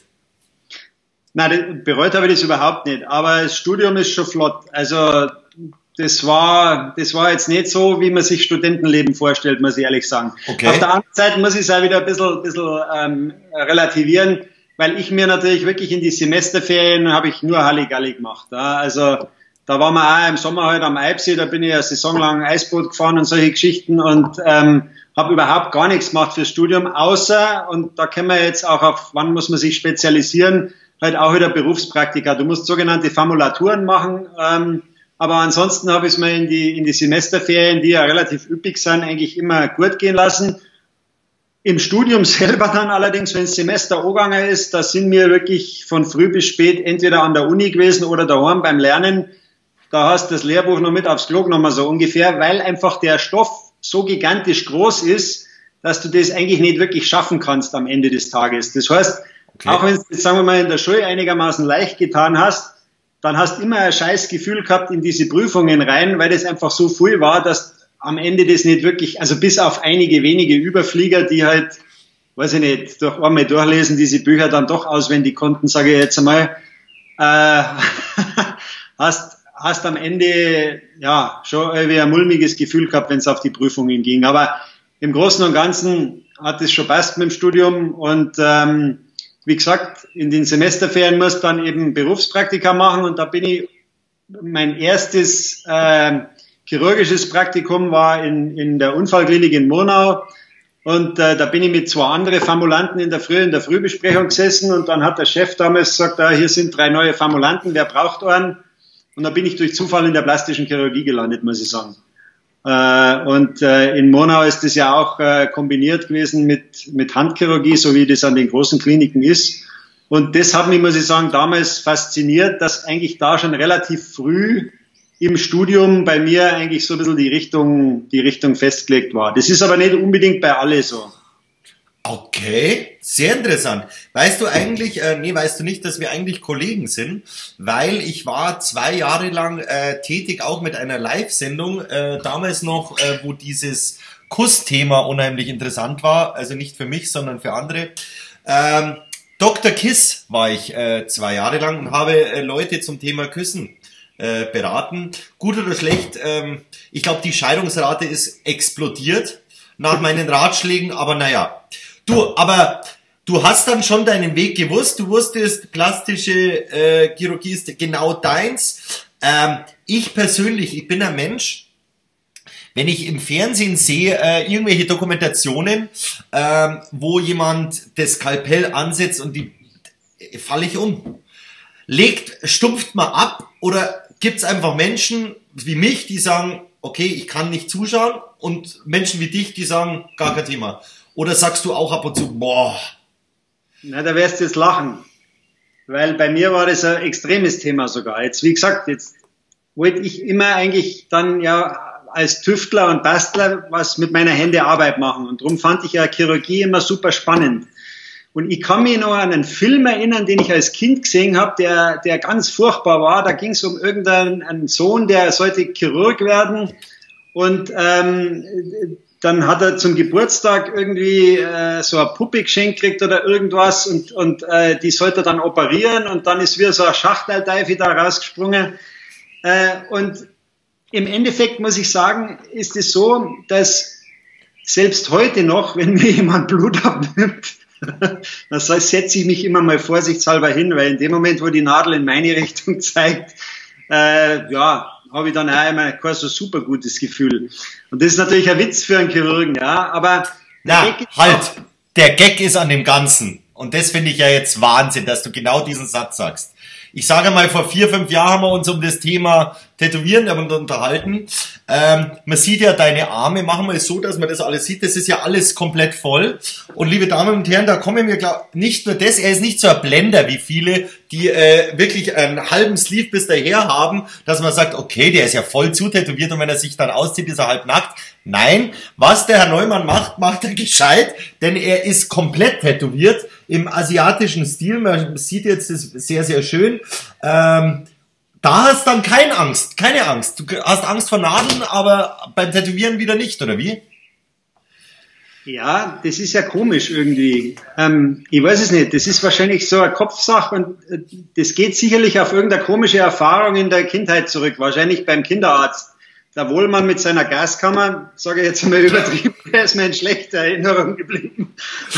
Nein, bereut habe ich das überhaupt nicht, aber das Studium ist schon flott. Also das war, das war jetzt nicht so, wie man sich Studentenleben vorstellt, muss ich ehrlich sagen. Okay. Auf der anderen Seite muss ich es auch wieder ein bisschen, ein bisschen ähm, relativieren, weil ich mir natürlich wirklich in die Semesterferien habe ich nur Halligalli gemacht. Ja. Also da waren wir auch im Sommer halt am Eibsee, da bin ich eine Saison lang Eisboot gefahren und solche Geschichten und ähm, habe überhaupt gar nichts gemacht fürs Studium, außer, und da können wir jetzt auch auf, wann muss man sich spezialisieren, halt auch wieder Berufspraktika. Du musst sogenannte Formulaturen machen, ähm, aber ansonsten habe ich es mir in die, in die Semesterferien, die ja relativ üppig sind, eigentlich immer gut gehen lassen. Im Studium selber dann allerdings, wenn das Semester angegangen ist, da sind wir wirklich von früh bis spät entweder an der Uni gewesen oder daheim beim Lernen. Da hast du das Lehrbuch noch mit aufs Klo genommen, so ungefähr, weil einfach der Stoff so gigantisch groß ist, dass du das eigentlich nicht wirklich schaffen kannst am Ende des Tages. Das heißt, okay, auch wenn du jetzt, sagen wir mal, in der Schule einigermaßen leicht getan hast, dann hast du immer ein scheiß Gefühl gehabt in diese Prüfungen rein, weil das einfach so viel war, dass am Ende das nicht wirklich, also bis auf einige wenige Überflieger, die halt, weiß ich nicht, durch einmal durchlesen, diese Bücher dann doch auswendig konnten, sage ich jetzt einmal, äh, hast, hast am Ende, ja, schon irgendwie ein mulmiges Gefühl gehabt, wenn es auf die Prüfungen ging. Aber im Großen und Ganzen hat es schon passt mit dem Studium und, ähm, wie gesagt, in den Semesterferien muss dann eben Berufspraktika machen und da bin ich, mein erstes äh, chirurgisches Praktikum war in, in der Unfallklinik in Murnau und äh, da bin ich mit zwei anderen Formulanten in der Früh, in der Frühbesprechung gesessen und dann hat der Chef damals gesagt, ah, hier sind drei neue Formulanten, wer braucht einen? Und da bin ich durch Zufall in der plastischen Chirurgie gelandet, muss ich sagen. Äh, und äh, in Murnau ist das ja auch äh, kombiniert gewesen mit, mit Handchirurgie, so wie das an den großen Kliniken ist. Und das hat mich, muss ich sagen, damals fasziniert, dass eigentlich da schon relativ früh im Studium bei mir eigentlich so ein bisschen die Richtung, die Richtung festgelegt war. Das ist aber nicht unbedingt bei alle so. Okay, sehr interessant. Weißt du eigentlich, äh, nee, weißt du nicht, dass wir eigentlich Kollegen sind, weil ich war zwei Jahre lang äh, tätig, auch mit einer Live-Sendung, äh, damals noch, äh, wo dieses Kussthema unheimlich interessant war, also nicht für mich, sondern für andere. Ähm, Doktor Kiss war ich äh, zwei Jahre lang und habe äh, Leute zum Thema Küssen äh, beraten. Gut oder schlecht, ähm, ich glaube, die Scheidungsrate ist explodiert nach meinen Ratschlägen, aber naja. Du, aber du hast dann schon deinen Weg gewusst, du wusstest, plastische äh, Chirurgie ist genau deins. Ähm, ich persönlich, ich bin ein Mensch, wenn ich im Fernsehen sehe, äh, irgendwelche Dokumentationen, ähm, wo jemand das Skalpell ansetzt und die falle ich um. Legt, stumpft man ab oder gibt's einfach Menschen wie mich, die sagen, okay, ich kann nicht zuschauen und Menschen wie dich, die sagen, gar kein Thema. Oder sagst du auch ab und zu, boah? Na, da wirst du jetzt lachen. Weil bei mir war das ein extremes Thema sogar. Jetzt, wie gesagt, jetzt wollte ich immer eigentlich dann ja als Tüftler und Bastler was mit meiner Hände Arbeit machen. Und darum fand ich ja Chirurgie immer super spannend. Und ich kann mich noch an einen Film erinnern, den ich als Kind gesehen habe, der, der ganz furchtbar war. Da ging es um irgendeinen Sohn, der sollte Chirurg werden. Und ähm, dann hat er zum Geburtstag irgendwie äh, so eine Puppe geschenkt gekriegt oder irgendwas und, und äh, die sollte er dann operieren und dann ist wieder so ein Schachtelteufel da rausgesprungen. Äh, und im Endeffekt muss ich sagen, ist es so, dass selbst heute noch, wenn mir jemand Blut abnimmt, das setze ich mich immer mal vorsichtshalber hin, weil in dem Moment, wo die Nadel in meine Richtung zeigt, äh, ja, habe ich dann auch immer kein so super gutes Gefühl. Und das ist natürlich ein Witz für einen Chirurgen, ja, aber... Na, halt, der Gag ist an dem Ganzen. Und das finde ich ja jetzt Wahnsinn, dass du genau diesen Satz sagst. Ich sage mal, vor vier, fünf Jahren haben wir uns um das Thema Tätowieren unterhalten. Ähm, man sieht ja deine Arme, machen wir es so, dass man das alles sieht. Das ist ja alles komplett voll. Und liebe Damen und Herren, da kommen wir, glaub, nicht nur das, er ist nicht so ein Blender wie viele, die äh, wirklich einen halben Sleeve bis daher haben, dass man sagt, okay, der ist ja voll zutätowiert und wenn er sich dann auszieht, ist er halb nackt. Nein, was der Herr Neumann macht, macht er gescheit, denn er ist komplett tätowiert im asiatischen Stil. Man sieht jetzt das sehr, sehr schön. Ähm, da hast dann keine Angst, keine Angst. Du hast Angst vor Nadeln, aber beim Tätowieren wieder nicht, oder wie? Ja, das ist ja komisch irgendwie. Ähm, ich weiß es nicht. Das ist wahrscheinlich so eine Kopfsache und äh, das geht sicherlich auf irgendeine komische Erfahrung in der Kindheit zurück. Wahrscheinlich beim Kinderarzt. Der Wohlmann mit seiner Gaskammer, sage ich jetzt mal übertrieben, der ist mir in schlechter Erinnerung geblieben.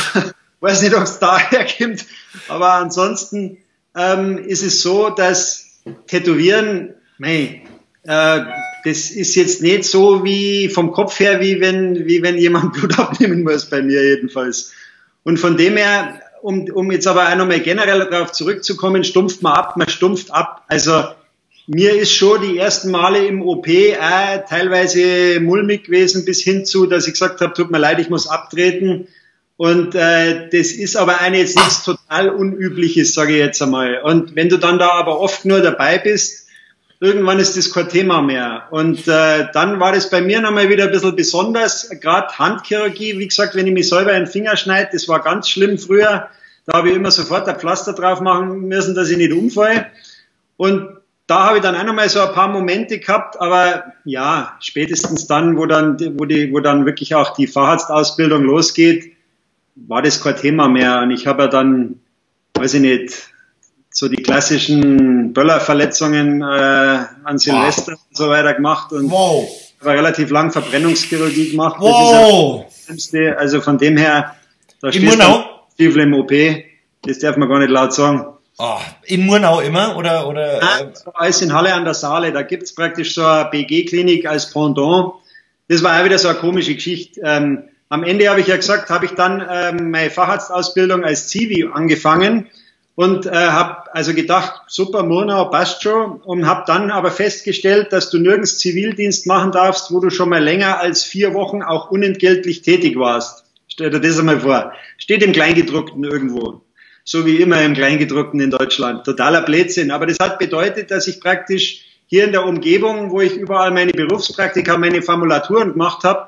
Weiß nicht, ob es daher kommt, aber ansonsten ähm, ist es so, dass Tätowieren, mei, äh, das ist jetzt nicht so wie vom Kopf her, wie wenn, wie wenn jemand Blut abnehmen muss, bei mir jedenfalls. Und von dem her, um, um jetzt aber auch nochmal generell darauf zurückzukommen, stumpft man ab, man stumpft ab. Also mir ist schon die ersten Male im O P auch teilweise mulmig gewesen, bis hin zu, dass ich gesagt habe, tut mir leid, ich muss abtreten. Und äh, das ist aber eine jetzt nichts total Unübliches, sage ich jetzt einmal. Und wenn du dann da aber oft nur dabei bist, irgendwann ist das kein Thema mehr. Und äh, dann war das bei mir nochmal wieder ein bisschen besonders, gerade Handchirurgie, wie gesagt, wenn ich mich selber in den Finger schneide, das war ganz schlimm früher. Da habe ich immer sofort ein Pflaster drauf machen müssen, dass ich nicht umfalle. Und da habe ich dann auch nochmal so ein paar Momente gehabt, aber ja, spätestens dann, wo dann, wo die, wo dann wirklich auch die Facharztausbildung losgeht, war das kein Thema mehr. Und ich habe ja dann, weiß ich nicht, so die klassischen Böllerverletzungen äh, an Silvester wow. und so weiter gemacht und wow. habe relativ lang Verbrennungschirurgie gemacht. Wow. Das ist ja, also von dem her, da steht Stiefel im O P, das darf man gar nicht laut sagen. Oh, in Murnau immer? Oder, oder, Nein, das war alles in Halle an der Saale. Da gibt's praktisch so eine B G-Klinik als Pendant. Das war auch wieder so eine komische Geschichte. Ähm, am Ende habe ich ja gesagt, habe ich dann ähm, meine Facharztausbildung als Zivi angefangen und äh, habe also gedacht, super, Murnau, passt schon. Und habe dann aber festgestellt, dass du nirgends Zivildienst machen darfst, wo du schon mal länger als vier Wochen auch unentgeltlich tätig warst. Stell dir das einmal vor. Steht im Kleingedruckten irgendwo. So wie immer im Kleingedruckten in Deutschland. Totaler Blödsinn. Aber das hat bedeutet, dass ich praktisch hier in der Umgebung, wo ich überall meine Berufspraktika, meine Formulaturen gemacht habe,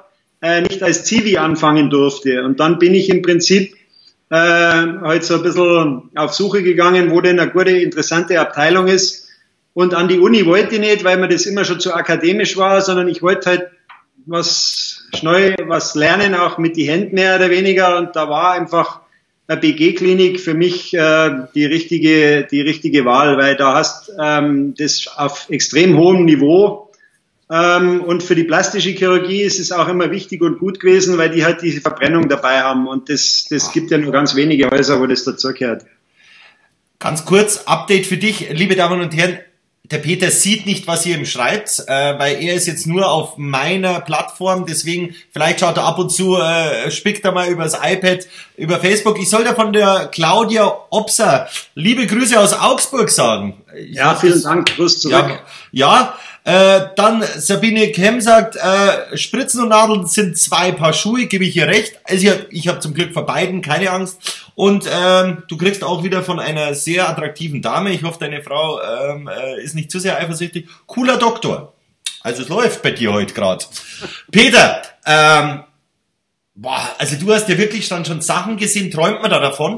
äh, nicht als Zivi anfangen durfte. Und dann bin ich im Prinzip äh, halt so ein bisschen auf Suche gegangen, wo denn eine gute, interessante Abteilung ist. Und an die Uni wollte ich nicht, weil mir das immer schon zu akademisch war, sondern ich wollte halt was schnell was lernen, auch mit die Händen mehr oder weniger. Und da war einfach eine B G-Klinik für mich äh, die richtige die richtige Wahl, weil da hast ähm, das auf extrem hohem Niveau. Ähm, und für die plastische Chirurgie ist es auch immer wichtig und gut gewesen, weil die halt diese Verbrennung dabei haben. Und das, das gibt ja nur ganz wenige Häuser, wo das dazugehört. Ganz kurz, Update für dich, liebe Damen und Herren. Der Peter sieht nicht, was ihr ihm schreibt, äh, weil er ist jetzt nur auf meiner Plattform, deswegen vielleicht schaut er ab und zu, äh, spickt er mal übers iPad, über Facebook. Ich soll da von der Claudia Opser liebe Grüße aus Augsburg sagen. Ich ja, vielen Dank, Grüß zurück. Ja, ja äh, dann Sabine Kemm sagt, äh, Spritzen und Nadeln sind zwei Paar Schuhe, gebe ich ihr recht. Also ich habe ich hab zum Glück vor beiden keine Angst. Und ähm, du kriegst auch wieder von einer sehr attraktiven Dame, ich hoffe, deine Frau ähm, äh, ist nicht zu sehr eifersüchtig, cooler Doktor. Also es läuft bei dir heute gerade. Peter, ähm, boah, also du hast ja wirklich dann schon Sachen gesehen, träumt man da davon?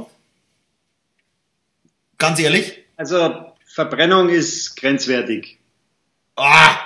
Ganz ehrlich? Also Verbrennung ist grenzwertig. Ah,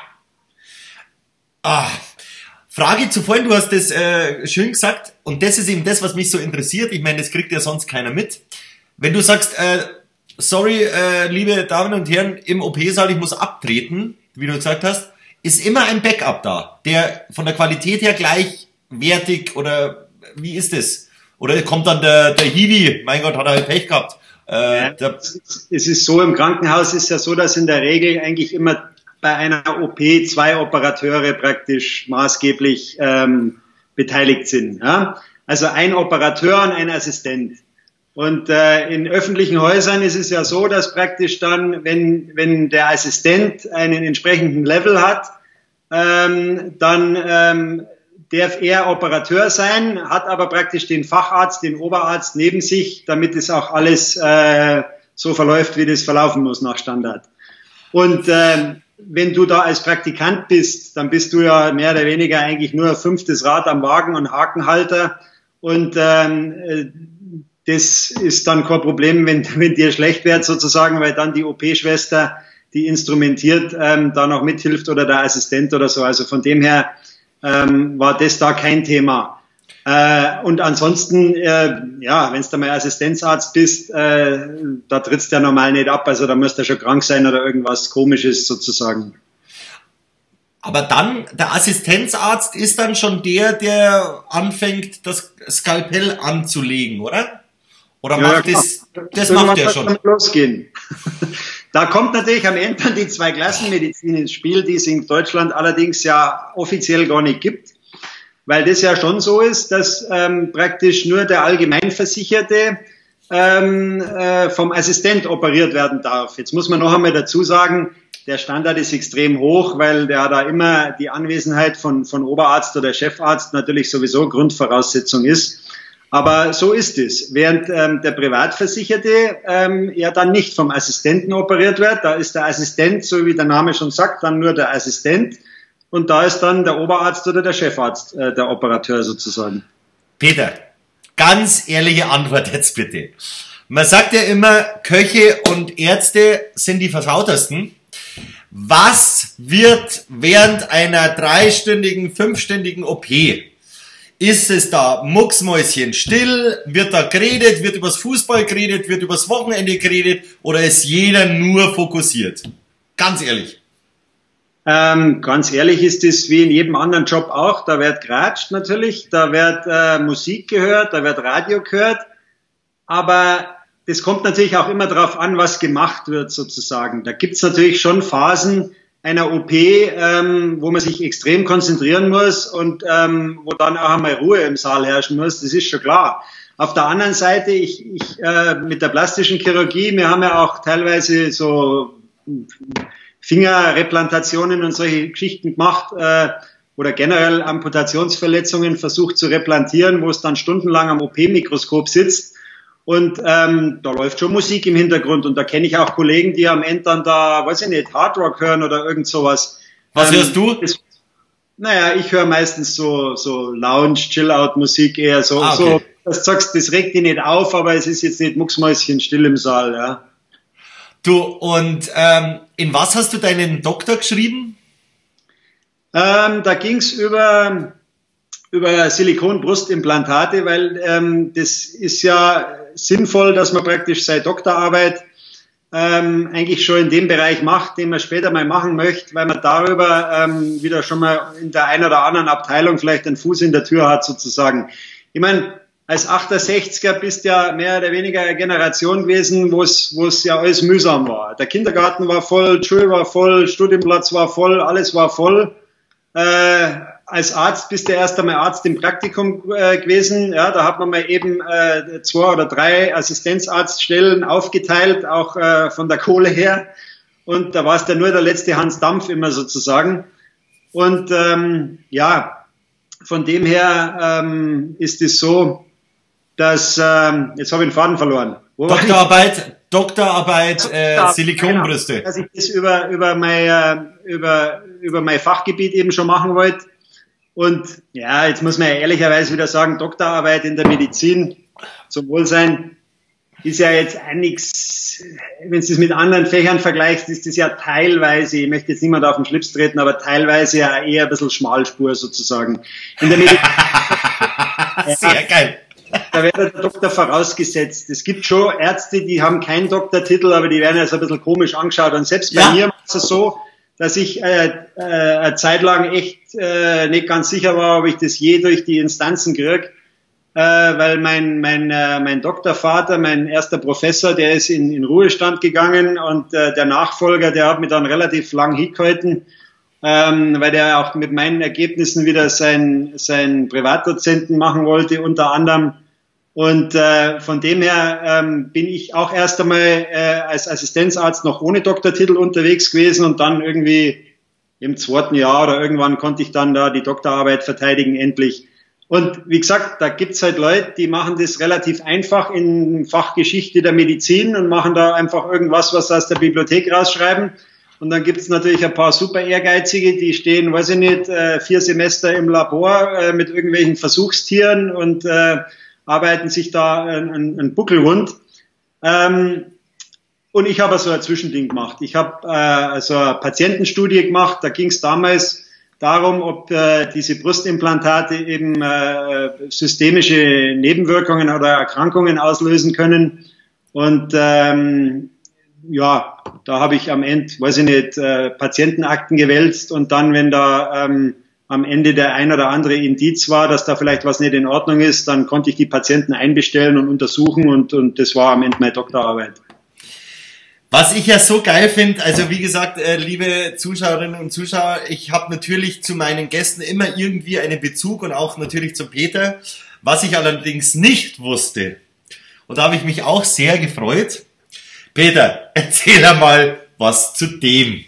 ah. Frage zu vorhin, du hast das äh, schön gesagt und das ist eben das, was mich so interessiert. Ich meine, das kriegt ja sonst keiner mit. Wenn du sagst, äh, sorry, äh, liebe Damen und Herren, im O P-Saal, ich muss abtreten, wie du gesagt hast, ist immer ein Backup da, der von der Qualität her gleichwertig oder wie ist das? Oder kommt dann der, der Hiwi, mein Gott, hat er halt Pech gehabt. Äh, ja, der, es ist so, im Krankenhaus ist ja so, dass in der Regel eigentlich immer bei einer O P zwei Operateure praktisch maßgeblich ähm, beteiligt sind. Ja? Also ein Operateur und ein Assistent. Und äh, in öffentlichen Häusern ist es ja so, dass praktisch dann, wenn, wenn der Assistent einen entsprechenden Level hat, ähm, dann ähm, darf er Operateur sein, hat aber praktisch den Facharzt, den Oberarzt neben sich, damit es auch alles äh, so verläuft, wie das verlaufen muss nach Standard. Und äh, wenn du da als Praktikant bist, dann bist du ja mehr oder weniger eigentlich nur fünftes Rad am Wagen und Hakenhalter. Und ähm, das ist dann kein Problem, wenn, wenn dir schlecht wird sozusagen, weil dann die O P-Schwester, die instrumentiert, ähm, da noch mithilft oder der Assistent oder so. Also von dem her ähm, war das da kein Thema. Äh, und ansonsten, äh, ja, wenn du mal Assistenzarzt bist, äh, da trittst du ja normal nicht ab, also da musst du ja schon krank sein oder irgendwas Komisches sozusagen. Aber dann, der Assistenzarzt ist dann schon der, der anfängt, das Skalpell anzulegen, oder? Oder ja, macht ja, das, das macht der schon? Losgehen. Da kommt natürlich am Ende dann die Zweiklassenmedizin ins Spiel, die es in Deutschland allerdings ja offiziell gar nicht gibt. Weil das ja schon so ist, dass ähm, praktisch nur der Allgemeinversicherte ähm, äh, vom Assistent operiert werden darf. Jetzt muss man noch einmal dazu sagen, der Standard ist extrem hoch, weil der da immer die Anwesenheit von, von Oberarzt oder Chefarzt natürlich sowieso Grundvoraussetzung ist. Aber so ist es. Während ähm, der Privatversicherte ähm, ja dann nicht vom Assistenten operiert wird, da ist der Assistent, so wie der Name schon sagt, dann nur der Assistent. Und da ist dann der Oberarzt oder der Chefarzt, äh, der Operateur sozusagen. Peter, ganz ehrliche Antwort jetzt bitte. Man sagt ja immer, Köche und Ärzte sind die Versautersten. Was wird während einer dreistündigen, fünfstündigen O P? Ist es da mucksmäuschen still? Wird da geredet? Wird übers Fußball geredet? Wird übers Wochenende geredet? Oder ist jeder nur fokussiert? Ganz ehrlich. Ähm, ganz ehrlich ist es wie in jedem anderen Job auch. Da wird geratscht natürlich, da wird äh, Musik gehört, da wird Radio gehört. Aber das kommt natürlich auch immer darauf an, was gemacht wird sozusagen. Da gibt's natürlich schon Phasen einer O P, ähm, wo man sich extrem konzentrieren muss und ähm, wo dann auch einmal Ruhe im Saal herrschen muss. Das ist schon klar. Auf der anderen Seite, ich, ich äh, mit der plastischen Chirurgie, wir haben ja auch teilweise so Fingerreplantationen und solche Geschichten gemacht äh, oder generell Amputationsverletzungen versucht zu replantieren, wo es dann stundenlang am O P-Mikroskop sitzt und ähm, da läuft schon Musik im Hintergrund und da kenne ich auch Kollegen, die am Ende dann da, weiß ich nicht, Hardrock hören oder irgend sowas. Was hörst du? Das, Naja, ich höre meistens so, so Lounge, Chill-Out-Musik eher so, ah, okay. so, dass du sagst, das regt dich nicht auf, aber es ist jetzt nicht mucksmäuschen still im Saal, ja. Du, und ähm, in was hast du deinen Doktor geschrieben? Ähm, da ging's über, über Silikon-Brustimplantate, weil ähm, das ist ja sinnvoll, dass man praktisch seine Doktorarbeit ähm, eigentlich schon in dem Bereich macht, den man später mal machen möchte, weil man darüber ähm, wieder schon mal in der einen oder anderen Abteilung vielleicht einen Fuß in der Tür hat sozusagen. Ich meine, als achtundsechziger bist ja mehr oder weniger eine Generation gewesen, wo es wo es ja alles mühsam war. Der Kindergarten war voll, die Schule war voll, Studienplatz war voll, alles war voll. Äh, als Arzt bist du erst einmal Arzt im Praktikum äh, gewesen. Ja, da hat man mal eben äh, zwei oder drei Assistenzarztstellen aufgeteilt, auch äh, von der Kohle her. Und da warst du nur der letzte Hans Dampf immer sozusagen. Und ähm, ja, von dem her ähm, ist es so, dass, ähm, jetzt habe ich den Faden verloren. Wo Doktorarbeit, Doktorarbeit, äh, Silikonbrüste. Genau, dass ich das über, über mein, äh, über, über mein Fachgebiet eben schon machen wollte. Und ja, jetzt muss man ja ehrlicherweise wieder sagen, Doktorarbeit in der Medizin zum Wohlsein ist ja jetzt auch nichts, wenn du das mit anderen Fächern vergleichst, ist das ja teilweise, ich möchte jetzt niemand auf den Schlips treten, aber teilweise ja eher ein bisschen Schmalspur sozusagen. In der Medizin. Sehr geil. Da wird der Doktor vorausgesetzt. Es gibt schon Ärzte, die haben keinen Doktortitel, aber die werden ja so ein bisschen komisch angeschaut. Und selbst bei ja. mir war es so, dass ich äh, äh, eine Zeit lang echt äh, nicht ganz sicher war, ob ich das je durch die Instanzen kriege, äh, weil mein mein äh, mein Doktorvater, mein erster Professor, der ist in, in Ruhestand gegangen und äh, der Nachfolger, der hat mich dann relativ lang hingehalten, ähm, weil der auch mit meinen Ergebnissen wieder sein sein Privatdozenten machen wollte, unter anderem. Und äh, von dem her ähm, bin ich auch erst einmal äh, als Assistenzarzt noch ohne Doktortitel unterwegs gewesen und dann irgendwie im zweiten Jahr oder irgendwann konnte ich dann da die Doktorarbeit verteidigen, endlich. Und wie gesagt, da gibt's halt Leute, die machen das relativ einfach in Fachgeschichte der Medizin und machen da einfach irgendwas, was sie aus der Bibliothek rausschreiben. Und dann gibt's natürlich ein paar super Ehrgeizige, die stehen, weiß ich nicht, äh, vier Semester im Labor äh, mit irgendwelchen Versuchstieren und äh, arbeiten sich da einen, einen Buckel rund. Ähm, und ich habe so ein Zwischending gemacht. Ich habe äh, also eine Patientenstudie gemacht. Da ging es damals darum, ob äh, diese Brustimplantate eben äh, systemische Nebenwirkungen oder Erkrankungen auslösen können. Und ähm, ja, da habe ich am Ende, weiß ich nicht, äh, Patientenakten gewälzt und dann, wenn da ähm, am Ende der ein oder andere Indiz war, dass da vielleicht was nicht in Ordnung ist, dann konnte ich die Patienten einbestellen und untersuchen und, und das war am Ende meine Doktorarbeit. Was ich ja so geil finde, also wie gesagt, äh, liebe Zuschauerinnen und Zuschauer, ich habe natürlich zu meinen Gästen immer irgendwie einen Bezug und auch natürlich zu Peter. Was ich allerdings nicht wusste, und da habe ich mich auch sehr gefreut. Peter, erzähl einmal was zu dem.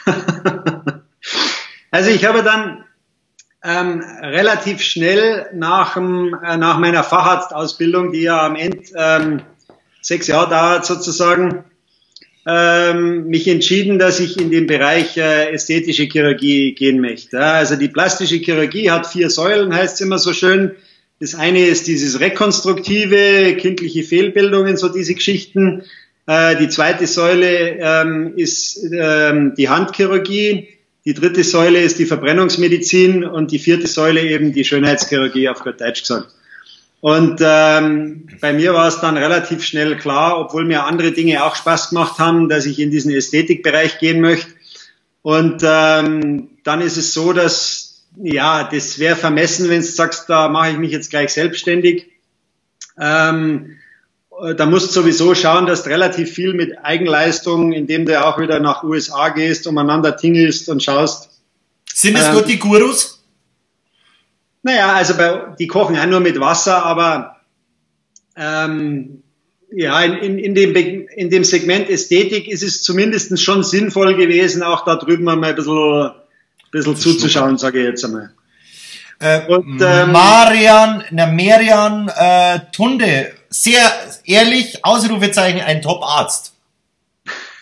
Also ich habe dann ähm, relativ schnell nach, dem, äh, nach meiner Facharztausbildung, die ja am Ende ähm, sechs Jahre dauert sozusagen, ähm, mich entschieden, dass ich in den Bereich äh, ästhetische Chirurgie gehen möchte. Ja, also die plastische Chirurgie hat vier Säulen, heißt es immer so schön. Das eine ist dieses rekonstruktive, kindliche Fehlbildungen, so diese Geschichten. Äh, die zweite Säule ähm, ist ähm, die Handchirurgie. Die dritte Säule ist die Verbrennungsmedizin und die vierte Säule eben die Schönheitschirurgie, auf gut Deutsch gesagt. Und ähm, bei mir war es dann relativ schnell klar, obwohl mir andere Dinge auch Spaß gemacht haben, dass ich in diesen Ästhetikbereich gehen möchte. Und ähm, dann ist es so, dass, ja, das wäre vermessen, wenn du sagst, da mache ich mich jetzt gleich selbstständig. Ähm, da musst du sowieso schauen, dass du relativ viel mit Eigenleistung, indem du auch wieder nach U S A gehst, umeinander tingelst und schaust. Sind es ähm, nur die Gurus? Naja, also bei, die kochen auch nur mit Wasser, aber ähm, ja, in, in, in, dem, in dem Segment Ästhetik ist es zumindest schon sinnvoll gewesen, auch da drüben mal ein bisschen, bisschen zuzuschauen, sage ich jetzt einmal. Äh, und, ähm, Marian, na, Marian äh, Tunde, sehr ehrlich, Ausrufezeichen, ein Top-Arzt.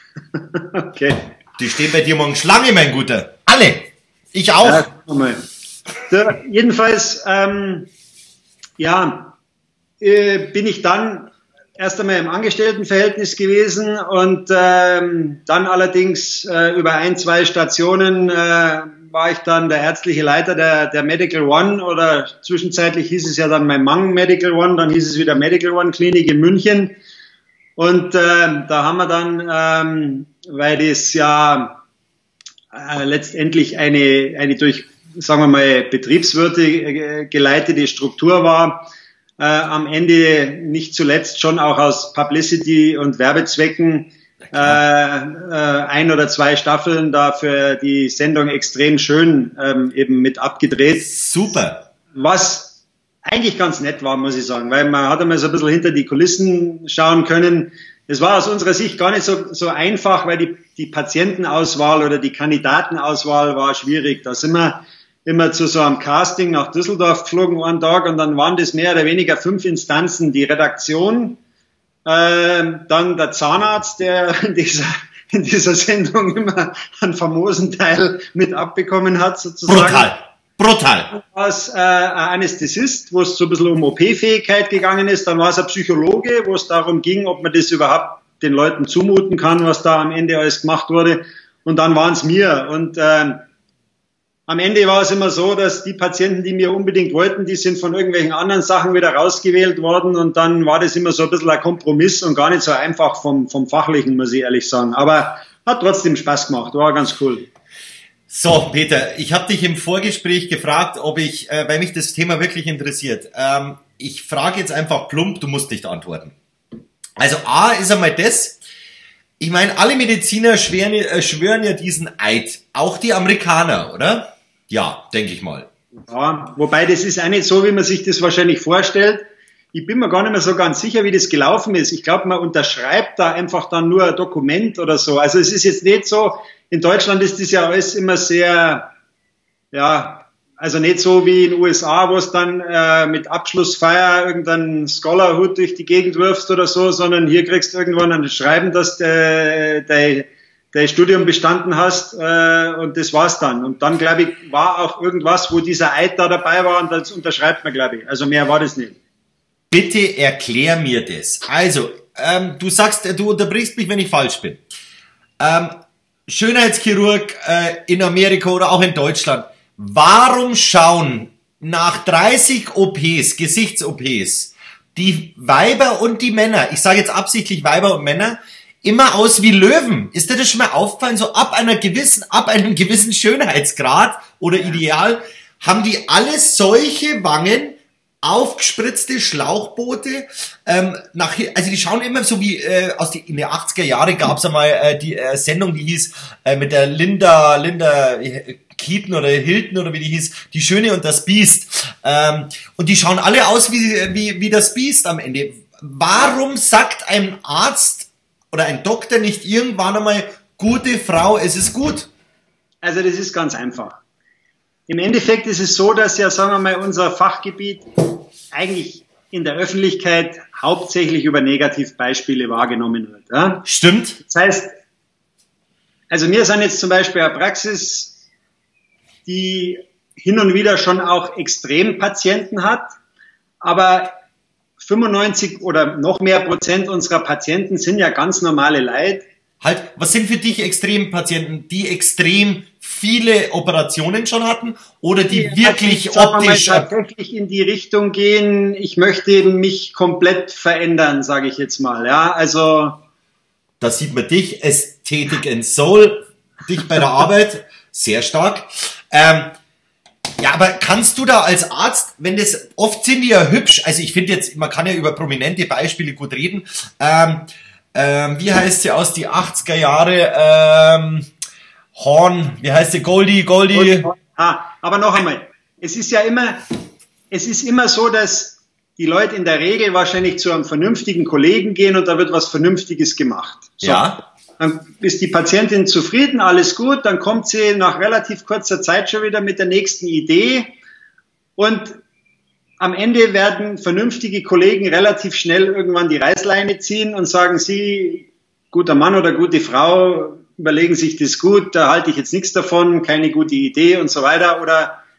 Okay. Die stehen bei dir morgen Schlange, mein Guter. Alle. Ich auch. Ja, Da, jedenfalls, ähm, ja, äh, bin ich dann erst einmal im Angestelltenverhältnis gewesen und ähm, dann allerdings äh, über ein, zwei Stationen äh, war ich dann der ärztliche Leiter der, der Medical One, oder zwischenzeitlich hieß es ja dann mein Mang Medical One, dann hieß es wieder Medical One Klinik in München. Und äh, da haben wir dann, ähm, weil das ja äh, letztendlich eine, eine durch, sagen wir mal, Betriebswirte äh, geleitete Struktur war, äh, am Ende nicht zuletzt schon auch aus Publicity- und Werbezwecken äh, äh, ein oder zwei Staffeln da für die Sendung extrem schön ähm, eben mit abgedreht. Super. Was eigentlich ganz nett war, muss ich sagen, weil man hat einmal so ein bisschen hinter die Kulissen schauen können. Es war aus unserer Sicht gar nicht so, so einfach, weil die, die Patientenauswahl oder die Kandidatenauswahl war schwierig. Da sind wir immer zu so einem Casting nach Düsseldorf geflogen einen Tag und dann waren das mehr oder weniger fünf Instanzen. Die Redaktion, äh, dann der Zahnarzt, der in dieser, in dieser Sendung immer einen famosen Teil mit abbekommen hat, sozusagen. Brutal. Brutal. Dann war es äh, ein Anästhesist, wo es so ein bisschen um O P-Fähigkeit gegangen ist. Dann war es ein Psychologe, wo es darum ging, ob man das überhaupt den Leuten zumuten kann, was da am Ende alles gemacht wurde. Und dann waren es mir. Und äh, am Ende war es immer so, dass die Patienten, die mir unbedingt wollten, die sind von irgendwelchen anderen Sachen wieder rausgewählt worden. Und dann war das immer so ein bisschen ein Kompromiss und gar nicht so einfach vom, vom Fachlichen, muss ich ehrlich sagen. Aber hat trotzdem Spaß gemacht, war ganz cool. So, Peter, ich habe dich im Vorgespräch gefragt, ob ich, äh, weil mich das Thema wirklich interessiert, ähm, ich frage jetzt einfach plump, du musst nicht antworten. Also A ist einmal das, ich meine, alle Mediziner schwören, äh, schwören ja diesen Eid, auch die Amerikaner, oder? Ja, denke ich mal. Ja, wobei das ist auch nicht so, wie man sich das wahrscheinlich vorstellt. Ich bin mir gar nicht mehr so ganz sicher, wie das gelaufen ist. Ich glaube, man unterschreibt da einfach dann nur ein Dokument oder so. Also es ist jetzt nicht so, in Deutschland ist das ja alles immer sehr, ja, also nicht so wie in den U S A, wo es dann äh, mit Abschlussfeier irgendeinen Scholarhut durch die Gegend wirfst oder so, sondern hier kriegst du irgendwann ein Schreiben, dass du dein, dein Studium bestanden hast äh, und das war's dann. Und dann, glaube ich, war auch irgendwas, wo dieser Eid da dabei war und das unterschreibt man, glaube ich. Also mehr war das nicht. Bitte erklär mir das. Also, ähm, du sagst, du unterbrichst mich, wenn ich falsch bin. Ähm, Schönheitschirurg äh, in Amerika oder auch in Deutschland. Warum schauen nach dreißig O Ps, Gesichts-O Ps, die Weiber und die Männer, ich sage jetzt absichtlich Weiber und Männer, immer aus wie Löwen? Ist dir das schon mal aufgefallen? So ab einer gewissen, ab einem gewissen Schönheitsgrad oder Ideal haben die alle solche Wangen, aufgespritzte Schlauchboote, ähm, nach, also die schauen immer so wie, äh, aus die, in den achtziger Jahre gab es einmal äh, die äh, Sendung, die hieß, äh, mit der Linda, Linda Keaton oder Hilton oder wie die hieß, Die Schöne und das Biest. Ähm, und die schauen alle aus wie, wie, wie das Biest am Ende. Warum sagt ein Arzt oder ein Doktor nicht irgendwann einmal, gute Frau, es ist gut? Also das ist ganz einfach. Im Endeffekt ist es so, dass ja, sagen wir mal, unser Fachgebiet eigentlich in der Öffentlichkeit hauptsächlich über Negativbeispiele wahrgenommen wird. Ja? Stimmt. Das heißt, also wir sind jetzt zum Beispiel eine Praxis, die hin und wieder schon auch Extrempatienten hat, aber fünfundneunzig oder noch mehr Prozent unserer Patienten sind ja ganz normale Leute. Halt, was sind für dich Extrempatienten, die extrem viele Operationen schon hatten oder die ja, wirklich ich optisch mal, tatsächlich in die Richtung gehen, ich möchte mich komplett verändern, sage ich jetzt mal. Ja, also da sieht man dich, Ästhetik and Soul, dich bei der Arbeit, sehr stark. Ähm, ja, aber kannst du da als Arzt, wenn das, oft sind die ja hübsch, also ich finde jetzt, man kann ja über prominente Beispiele gut reden, ähm, ähm, wie heißt sie aus die achtziger Jahre, ähm, Horn, wie heißt sie, Goldie, Goldie. Ah, aber noch einmal, es ist ja immer, es ist immer so, dass die Leute in der Regel wahrscheinlich zu einem vernünftigen Kollegen gehen und da wird was Vernünftiges gemacht. So. Ja. Dann ist die Patientin zufrieden, alles gut, dann kommt sie nach relativ kurzer Zeit schon wieder mit der nächsten Idee und am Ende werden vernünftige Kollegen relativ schnell irgendwann die Reißleine ziehen und sagen, Sie, guter Mann oder gute Frau, überlegen sich das gut, da halte ich jetzt nichts davon, keine gute Idee und so weiter. Oder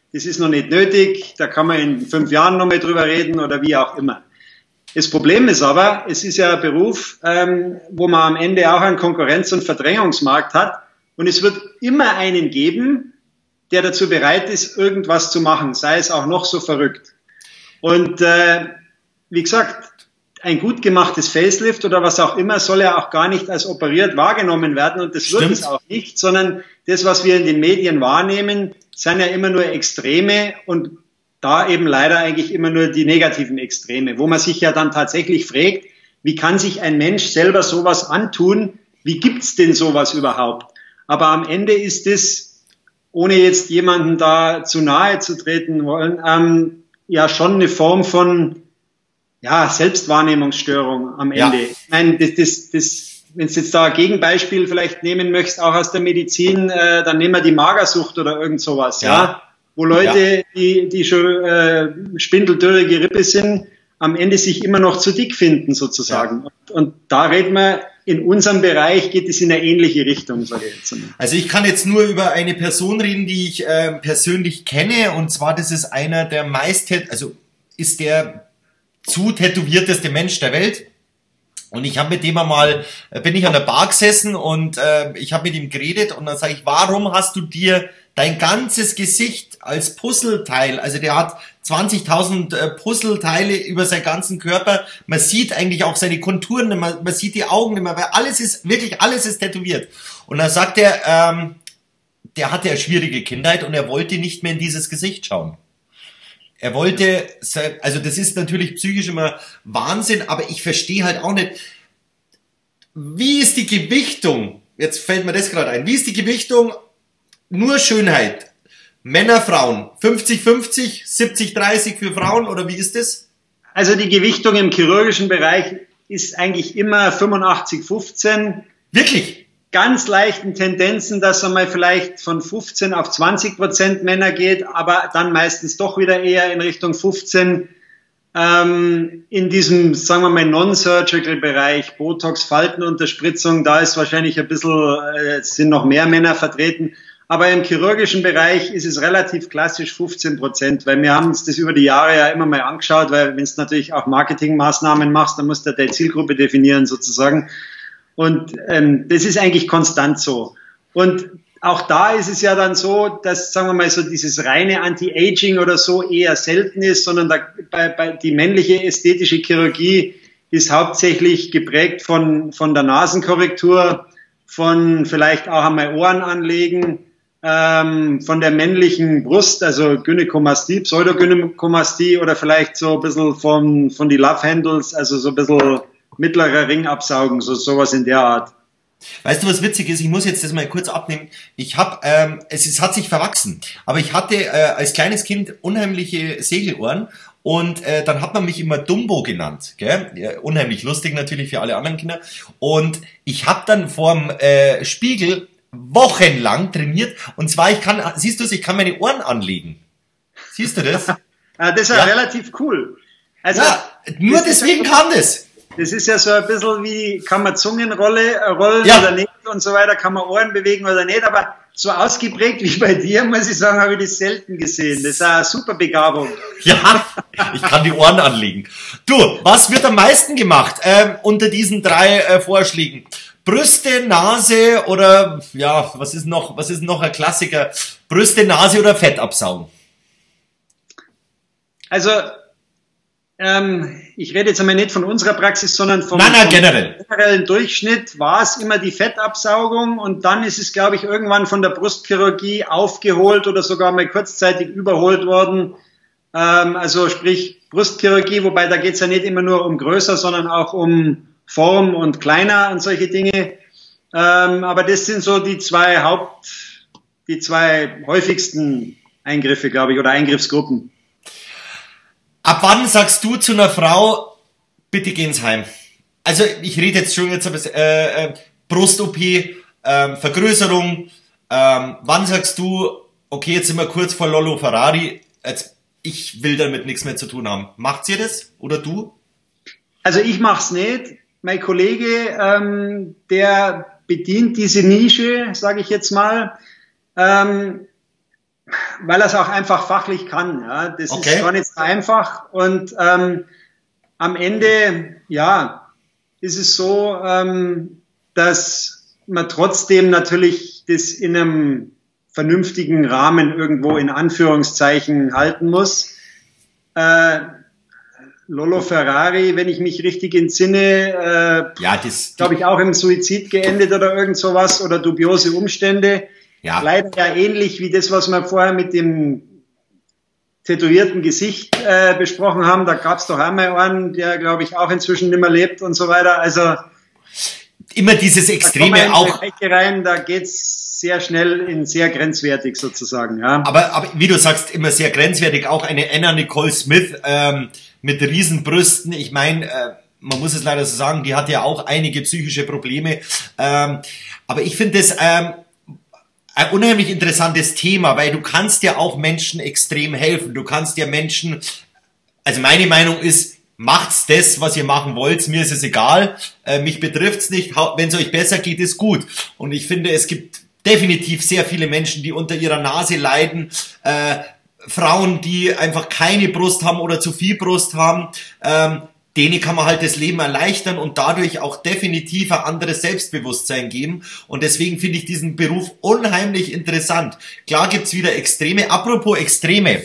das ist noch nicht nötig, da kann man in fünf Jahren noch mal drüber reden oder wie auch immer. Das Problem ist aber, es ist ja ein Beruf, ähm, wo man am Ende auch einen Konkurrenz- und Verdrängungsmarkt hat und es wird immer einen geben, der dazu bereit ist, irgendwas zu machen, sei es auch noch so verrückt. Und äh, wie gesagt, ein gut gemachtes Facelift oder was auch immer soll ja auch gar nicht als operiert wahrgenommen werden und das wird es auch nicht, sondern das, was wir in den Medien wahrnehmen, sind ja immer nur Extreme und da eben leider eigentlich immer nur die negativen Extreme, wo man sich ja dann tatsächlich fragt, wie kann sich ein Mensch selber sowas antun, wie gibt's denn sowas überhaupt? Aber am Ende ist es, ohne jetzt jemanden da zu nahe zu treten wollen, ähm, ja schon eine Form von ja, Selbstwahrnehmungsstörung am Ende. Ja. Ich meine, das, das, das, wenn du jetzt da ein Gegenbeispiel vielleicht nehmen möchtest, auch aus der Medizin, äh, dann nehmen wir die Magersucht oder irgend sowas, ja, ja wo Leute, ja. die, die schon äh, spindeldürre Gerippe sind, am Ende sich immer noch zu dick finden sozusagen. Ja. Und, und da reden wir, in unserem Bereich geht es in eine ähnliche Richtung, sage ich jetzt mal. Also ich kann jetzt nur über eine Person reden, die ich äh, persönlich kenne, und zwar das ist einer der meist, also ist der zu tätowierteste Mensch der Welt. Und ich habe mit dem einmal, bin ich an der Bar gesessen und äh, ich habe mit ihm geredet und dann sage ich, warum hast du dir dein ganzes Gesicht als Puzzleteil, also der hat zwanzigtausend äh, Puzzleteile über seinen ganzen Körper, man sieht eigentlich auch seine Konturen, man, man sieht die Augen nicht mehr, weil alles ist, wirklich alles ist tätowiert. Und dann sagt er, ähm, der hatte eine schwierige Kindheit und er wollte nicht mehr in dieses Gesicht schauen. Er wollte, also das ist natürlich psychisch immer Wahnsinn, aber ich verstehe halt auch nicht, wie ist die Gewichtung, jetzt fällt mir das gerade ein, wie ist die Gewichtung, nur Schönheit, Männer, Frauen, fünfzig fünfzig, siebzig dreißig für Frauen oder wie ist das? Also die Gewichtung im chirurgischen Bereich ist eigentlich immer fünfundachtzig fünfzehn. Wirklich? Ganz leichten Tendenzen, dass er mal vielleicht von fünfzehn auf zwanzig Prozent Männer geht, aber dann meistens doch wieder eher in Richtung fünfzehn. Ähm, in diesem, sagen wir mal, Non-Surgical-Bereich, Botox, Faltenunterspritzung, da ist wahrscheinlich ein bisschen, äh, sind noch mehr Männer vertreten. Aber im chirurgischen Bereich ist es relativ klassisch fünfzehn Prozent, weil wir haben uns das über die Jahre ja immer mal angeschaut, weil wenn du natürlich auch Marketingmaßnahmen machst, dann musst du deine Zielgruppe definieren sozusagen. Und ähm, das ist eigentlich konstant so. Und auch da ist es ja dann so, dass, sagen wir mal, so dieses reine Anti-Aging oder so eher selten ist, sondern da, bei, bei, die männliche ästhetische Chirurgie ist hauptsächlich geprägt von, von der Nasenkorrektur, von vielleicht auch einmal Ohren anlegen, ähm, von der männlichen Brust, also Gynäkomastie, Pseudogynäkomastie oder vielleicht so ein bisschen von, von die Love Handles, also so ein bisschen mittlerer Ring absaugen, so sowas in der Art. Weißt du, was witzig ist? Ich muss jetzt das mal kurz abnehmen. Ich habe, ähm, es, es hat sich verwachsen, aber ich hatte äh, als kleines Kind unheimliche Segelohren und äh, dann hat man mich immer Dumbo genannt, gell? Ja, unheimlich lustig natürlich für alle anderen Kinder. Und ich habe dann vorm äh, Spiegel wochenlang trainiert und zwar, ich kann, siehst du es, ich kann meine Ohren anlegen. Siehst du das? Ja, das ist ja, ja relativ cool. Also ja, nur deswegen kann das. Das ist ja so ein bisschen wie, kann man Zungen rollen, rollen ja. oder nicht und so weiter, kann man Ohren bewegen oder nicht, aber so ausgeprägt wie bei dir, muss ich sagen, habe ich das selten gesehen. Das ist eine super Begabung. Ja, ich kann die Ohren anlegen. Du, was wird am meisten gemacht ähm, unter diesen drei äh, Vorschlägen? Brüste, Nase oder, ja, was ist noch, was ist noch ein Klassiker? Brüste, Nase oder Fett absaugen? Also, Ähm, ich rede jetzt einmal nicht von unserer Praxis, sondern vom, nein, nein, vom generell. generellen Durchschnitt war es immer die Fettabsaugung und dann ist es, glaube ich, irgendwann von der Brustchirurgie aufgeholt oder sogar mal kurzzeitig überholt worden. Ähm, also sprich Brustchirurgie, wobei da geht es ja nicht immer nur um größer, sondern auch um Form und kleiner und solche Dinge. Ähm, aber das sind so die zwei Haupt, die zwei häufigsten Eingriffe, glaube ich, oder Eingriffsgruppen. Ab wann sagst du zu einer Frau, bitte geh ins Heim? Also ich rede jetzt schon jetzt ein bisschen, äh, äh, Brust-O P, äh, Vergrößerung. Ähm, wann sagst du, okay, jetzt sind wir kurz vor Lollo Ferrari, jetzt, ich will damit nichts mehr zu tun haben. Macht ihr das oder du? Also ich mach's nicht. Mein Kollege, ähm, der bedient diese Nische, sage ich jetzt mal. Ähm, weil er es auch einfach fachlich kann. Ja. Das okay. ist gar nicht so einfach. Und ähm, am Ende, ja, ist es so, ähm, dass man trotzdem natürlich das in einem vernünftigen Rahmen irgendwo in Anführungszeichen halten muss. Äh, Lolo Ferrari, wenn ich mich richtig entsinne, äh, ja, das glaube ich auch im Suizid geendet oder irgend sowas oder dubiose Umstände. Ja. Leider ja ähnlich wie das, was wir vorher mit dem tätowierten Gesicht äh, besprochen haben. Da gab es doch einmal einen, der glaube ich auch inzwischen nicht mehr lebt und so weiter. Also immer dieses Extreme da auch. Rein, da geht's sehr schnell in sehr grenzwertig sozusagen. Ja. Aber, aber wie du sagst, immer sehr grenzwertig. Auch eine Anna Nicole Smith ähm, mit Riesenbrüsten. Ich meine, äh, man muss es leider so sagen, die hat ja auch einige psychische Probleme. Ähm, aber ich finde das ähm, ein unheimlich interessantes Thema, weil du kannst ja auch Menschen extrem helfen. Du kannst ja Menschen, also meine Meinung ist, macht's das, was ihr machen wollt, mir ist es egal, äh, mich betrifft's nicht, wenn es euch besser geht, ist gut. Und ich finde, es gibt definitiv sehr viele Menschen, die unter ihrer Nase leiden, äh, Frauen, die einfach keine Brust haben oder zu viel Brust haben, ähm, denen kann man halt das Leben erleichtern und dadurch auch definitiv ein anderes Selbstbewusstsein geben. Und deswegen finde ich diesen Beruf unheimlich interessant. Klar gibt's wieder Extreme. Apropos Extreme.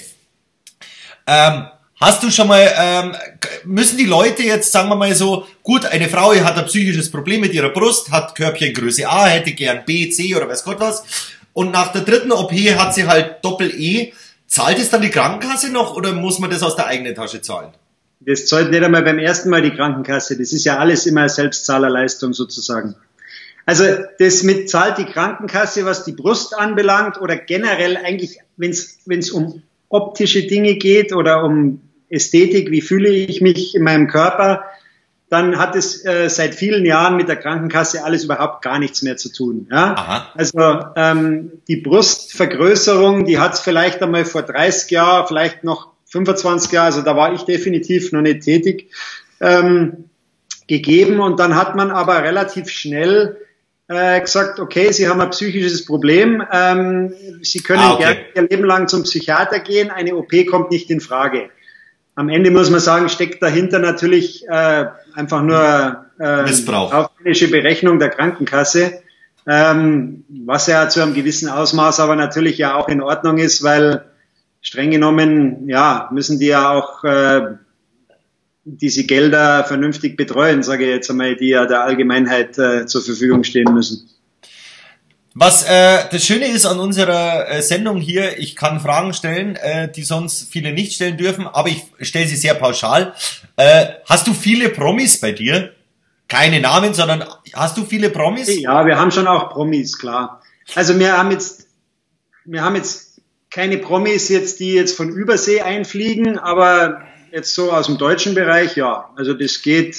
Ähm, hast du schon mal, ähm, müssen die Leute jetzt, sagen wir mal so, gut, eine Frau hat ein psychisches Problem mit ihrer Brust, hat Körbchengröße A, hätte gern B, C oder weiß Gott was. Und nach der dritten O P hat sie halt Doppel-E. Zahlt es dann die Krankenkasse noch oder muss man das aus der eigenen Tasche zahlen? Das zahlt nicht einmal beim ersten Mal die Krankenkasse. Das ist ja alles immer Selbstzahlerleistung sozusagen. Also das mit zahlt die Krankenkasse, was die Brust anbelangt oder generell eigentlich, wenn es wenn es um optische Dinge geht oder um Ästhetik, wie fühle ich mich in meinem Körper, dann hat es äh, seit vielen Jahren mit der Krankenkasse alles überhaupt gar nichts mehr zu tun. Ja? Aha. Also ähm, die Brustvergrößerung, die hat es vielleicht einmal vor dreißig Jahren, vielleicht noch fünfundzwanzig Jahre, also da war ich definitiv noch nicht tätig, ähm, gegeben. Und dann hat man aber relativ schnell äh, gesagt, okay, Sie haben ein psychisches Problem, ähm, Sie können ah, okay. gerne Ihr Leben lang zum Psychiater gehen, eine O P kommt nicht in Frage. Am Ende muss man sagen, steckt dahinter natürlich äh, einfach nur äh, Missbrauch. Kaufmännische Berechnung der Krankenkasse, ähm, was ja zu einem gewissen Ausmaß aber natürlich ja auch in Ordnung ist, weil streng genommen, ja, müssen die ja auch äh, diese Gelder vernünftig betreuen, sage ich jetzt einmal, die ja der Allgemeinheit äh, zur Verfügung stehen müssen. Was äh, das Schöne ist an unserer äh, Sendung hier, ich kann Fragen stellen, äh, die sonst viele nicht stellen dürfen, aber ich stelle sie sehr pauschal. Äh, hast du viele Promis bei dir? Keine Namen, sondern hast du viele Promis? Ja, wir haben schon auch Promis, klar. Also wir haben jetzt, wir haben jetzt keine Promis jetzt, die jetzt von Übersee einfliegen, aber jetzt so aus dem deutschen Bereich, ja. Also das geht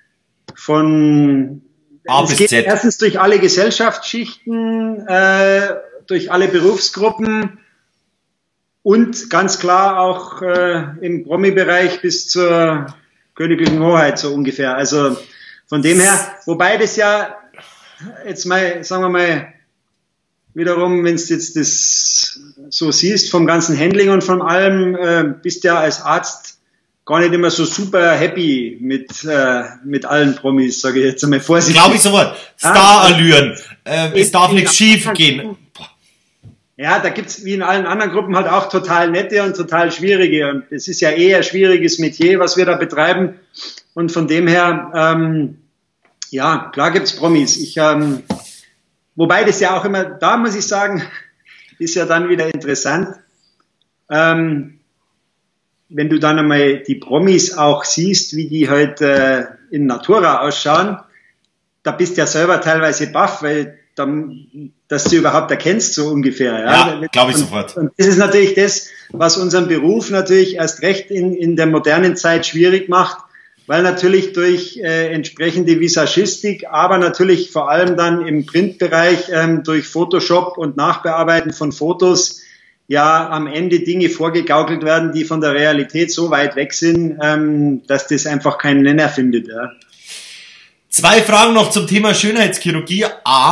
von A es bis geht Z. Erstens durch alle Gesellschaftsschichten, äh, durch alle Berufsgruppen und ganz klar auch äh, im Promi-Bereich bis zur königlichen Hoheit so ungefähr. Also von dem her, wobei das ja jetzt mal, sagen wir mal, wiederum, wenn du jetzt das so siehst, vom ganzen Handling und von allem, äh, bist ja als Arzt gar nicht immer so super happy mit äh, mit allen Promis, sage ich jetzt einmal vorsichtig. Glaube ich sofort. Starallüren. Äh, es darf nichts schief gehen. Ja, da gibt's wie in allen anderen Gruppen halt auch total nette und total schwierige. Und es ist ja eher ein schwieriges Metier, was wir da betreiben. Und von dem her, ähm, ja, klar gibt's Promis. Ich, ähm, wobei das ja auch immer, da muss ich sagen, ist ja dann wieder interessant. Ähm, wenn du dann einmal die Promis auch siehst, wie die halt äh, in Natura ausschauen, da bist du ja selber teilweise baff, weil dann, dass du überhaupt erkennst, so ungefähr. Ja, ja glaube ich sofort. Und das ist natürlich das, was unseren Beruf natürlich erst recht in, in der modernen Zeit schwierig macht, weil natürlich durch äh, entsprechende Visagistik, aber natürlich vor allem dann im Printbereich ähm, durch Photoshop und Nachbearbeiten von Fotos ja am Ende Dinge vorgegaukelt werden, die von der Realität so weit weg sind, ähm, dass das einfach keinen Nenner findet. Ja. Zwei Fragen noch zum Thema Schönheitschirurgie. A,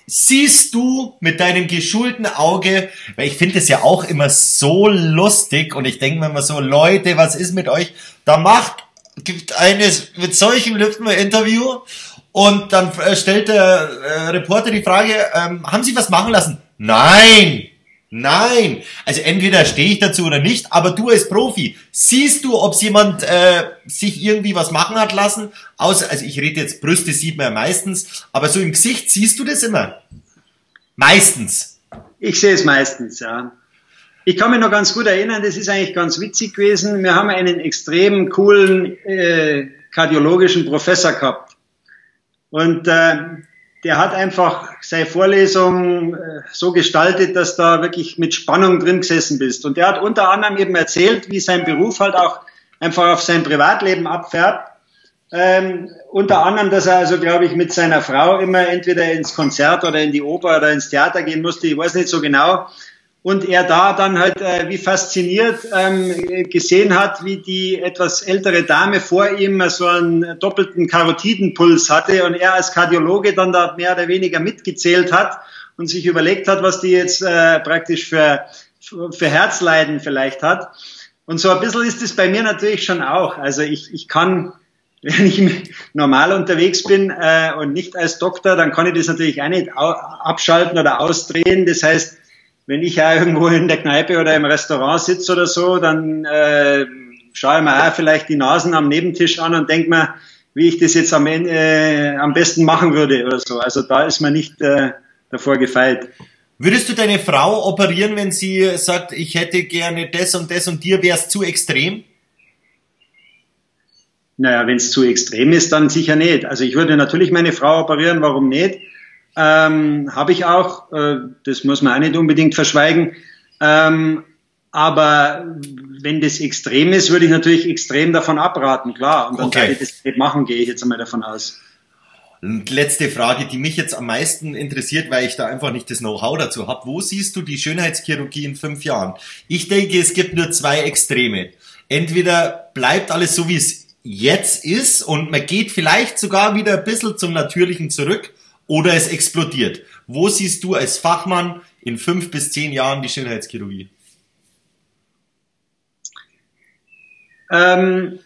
siehst du mit deinem geschulten Auge, weil ich finde es ja auch immer so lustig und ich denke mir immer so, Leute, was ist mit euch? Da macht, gibt eines mit solchen Lippen ein Interview und dann stellt der äh, Reporter die Frage, ähm, haben Sie was machen lassen? Nein! Nein, also entweder stehe ich dazu oder nicht, aber du als Profi, siehst du, ob jemand äh, sich irgendwie was machen hat lassen? Außer, also ich rede jetzt, Brüste sieht man ja meistens, aber so im Gesicht siehst du das immer? Meistens. Ich sehe es meistens, ja. Ich kann mich noch ganz gut erinnern, das ist eigentlich ganz witzig gewesen. Wir haben einen extrem coolen äh, kardiologischen Professor gehabt. Und äh, der hat einfach seine Vorlesung so gestaltet, dass da wirklich mit Spannung drin gesessen bist. Und der hat unter anderem eben erzählt, wie sein Beruf halt auch einfach auf sein Privatleben abfärbt. Ähm, unter anderem, dass er also, glaube ich, mit seiner Frau immer entweder ins Konzert oder in die Oper oder ins Theater gehen musste, ich weiß nicht so genau. Und er da dann halt äh, wie fasziniert ähm, gesehen hat, wie die etwas ältere Dame vor ihm so einen doppelten Karotidenpuls hatte und er als Kardiologe dann da mehr oder weniger mitgezählt hat und sich überlegt hat, was die jetzt äh, praktisch für, für Herzleiden vielleicht hat. Und so ein bisschen ist es bei mir natürlich schon auch. Also ich, ich kann, wenn ich normal unterwegs bin äh, und nicht als Doktor, dann kann ich das natürlich auch nicht abschalten oder ausdrehen. Das heißt, wenn ich ja irgendwo in der Kneipe oder im Restaurant sitze oder so, dann äh, schaue ich mir auch vielleicht die Nasen am Nebentisch an und denke mir, wie ich das jetzt am, äh, am besten machen würde oder so. Also da ist man nicht äh, davor gefeit. Würdest du deine Frau operieren, wenn sie sagt, ich hätte gerne das und das und dir wäre es zu extrem? Naja, wenn es zu extrem ist, dann sicher nicht. Also ich würde natürlich meine Frau operieren, warum nicht? Ähm, habe ich auch, äh, das muss man auch nicht unbedingt verschweigen. Ähm, aber wenn das extrem ist, würde ich natürlich extrem davon abraten, klar. Und dann okay. werde ich das nicht machen, gehe ich jetzt einmal davon aus. Und letzte Frage, die mich jetzt am meisten interessiert, weil ich da einfach nicht das Know-how dazu habe. Wo siehst du die Schönheitschirurgie in fünf Jahren? Ich denke, es gibt nur zwei Extreme. Entweder bleibt alles so, wie es jetzt ist und man geht vielleicht sogar wieder ein bisschen zum Natürlichen zurück, oder es explodiert. Wo siehst du als Fachmann in fünf bis zehn Jahren die Schönheitschirurgie? Ähm,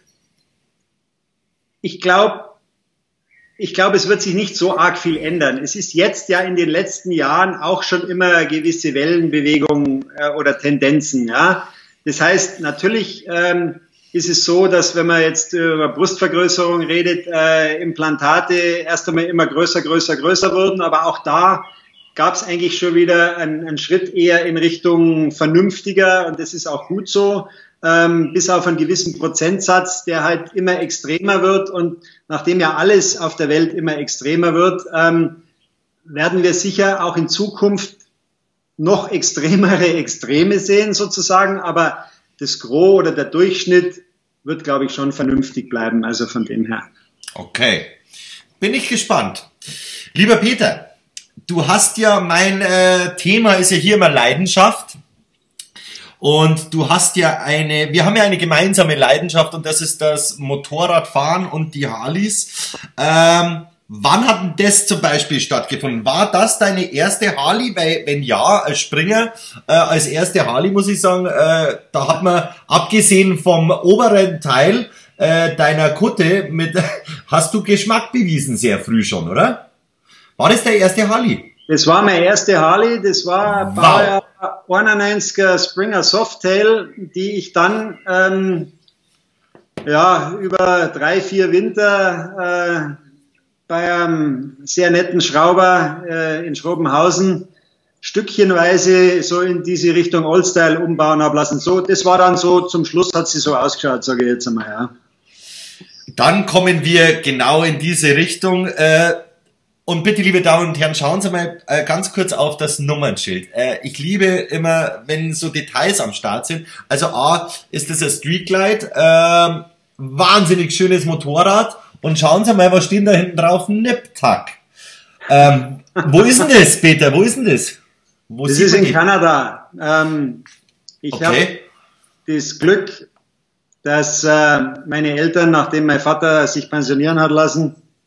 ich glaube, ich glaube, es wird sich nicht so arg viel ändern. Es ist jetzt ja in den letzten Jahren auch schon immer gewisse Wellenbewegungen äh, oder Tendenzen. Ja, das heißt natürlich. Ähm, ist es so, dass wenn man jetzt über Brustvergrößerung redet, äh, Implantate erst einmal immer größer, größer, größer wurden. Aber auch da gab es eigentlich schon wieder einen, einen Schritt eher in Richtung vernünftiger. Und das ist auch gut so, ähm, bis auf einen gewissen Prozentsatz, der halt immer extremer wird. Und nachdem ja alles auf der Welt immer extremer wird, ähm, werden wir sicher auch in Zukunft noch extremere Extreme sehen sozusagen. Aber das Gros oder der Durchschnitt wird, glaube ich, schon vernünftig bleiben, also von dem her. Okay, bin ich gespannt. Lieber Peter, du hast ja, mein äh, Thema ist ja hier immer Leidenschaft und du hast ja eine, wir haben ja eine gemeinsame Leidenschaft und das ist das Motorradfahren und die Harleys. Ähm, Wann hat denn das zum Beispiel stattgefunden? War das deine erste Harley? Weil, wenn ja, als Springer, äh, als erste Harley muss ich sagen, äh, da hat man, abgesehen vom oberen Teil äh, deiner Kutte, mit, hast du Geschmack bewiesen sehr früh schon, oder? War das der erste Harley? Das war meine erste Harley, das war Baujahr einundneunziger Springer Softail, die ich dann ähm, ja über drei, vier Winter äh, bei einem sehr netten Schrauber äh, in Schrobenhausen stückchenweise so in diese Richtung Oldstyle umbauen habe lassen. So, das war dann so, zum Schluss hat sie so ausgeschaut, sage ich jetzt einmal, ja. Dann kommen wir genau in diese Richtung. Äh, und bitte, liebe Damen und Herren, schauen Sie mal äh, ganz kurz auf das Nummernschild. Äh, ich liebe immer, wenn so Details am Start sind. Also A, ist das ein Streetglide, äh, wahnsinnig schönes Motorrad. Und schauen Sie mal, was steht da hinten drauf? Nip-Tuck. Ähm, wo ist denn das, Peter? Wo ist denn das? Wo das ist in Kanada. Ähm, ich okay. habe das Glück, dass äh, meine Eltern, nachdem mein Vater sich pensionieren hat lassen,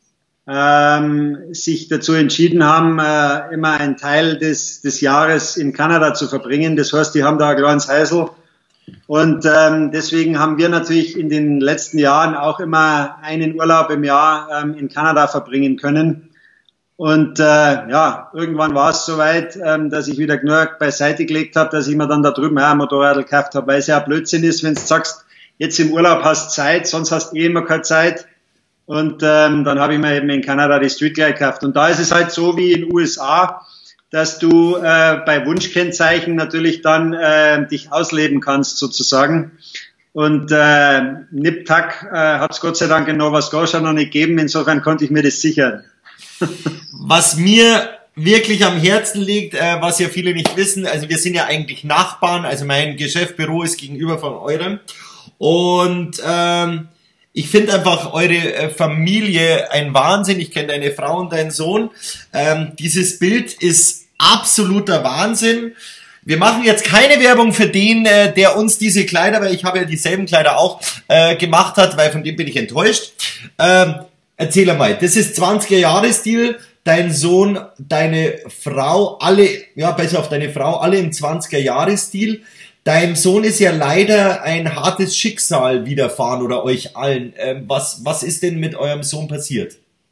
ähm, sich dazu entschieden haben, äh, immer einen Teil des, des Jahres in Kanada zu verbringen. Das heißt, die haben da ein kleines Häusl. Und ähm, deswegen haben wir natürlich in den letzten Jahren auch immer einen Urlaub im Jahr ähm, in Kanada verbringen können. Und äh, ja, irgendwann war es soweit, ähm, dass ich wieder genug beiseite gelegt habe, dass ich mir dann da drüben ja, ein Motorrad gekauft habe, weil es ja Blödsinn ist, wenn du sagst, jetzt im Urlaub hast Zeit, sonst hast du eh immer keine Zeit. Und ähm, dann habe ich mir eben in Kanada die Street Glide gekauft. Und da ist es halt so wie in den U S A, dass du äh, bei Wunschkennzeichen natürlich dann äh, dich ausleben kannst sozusagen. Und äh, Nip-Tuck äh, hat es Gott sei Dank in Nova Scotia noch nicht gegeben. Insofern konnte ich mir das sichern. Was mir wirklich am Herzen liegt, äh, was ja viele nicht wissen, also wir sind ja eigentlich Nachbarn, also mein Geschäftsbüro ist gegenüber von eurem. Und ähm, ich finde einfach eure Familie ein Wahnsinn. Ich kenne deine Frau und deinen Sohn. Ähm, dieses Bild ist absoluter Wahnsinn. Wir machen jetzt keine Werbung für den, äh, der uns diese Kleider, weil ich habe ja dieselben Kleider auch äh, gemacht hat, weil von dem bin ich enttäuscht. Ähm, erzähl mal, das ist zwanziger-Jahre-Stil. Dein Sohn, deine Frau, alle, ja besser auf deine Frau, alle im zwanziger-Jahre-Stil. Deinem Sohn ist ja leider ein hartes Schicksal widerfahren oder euch allen. Ähm, was, was ist denn mit eurem Sohn passiert?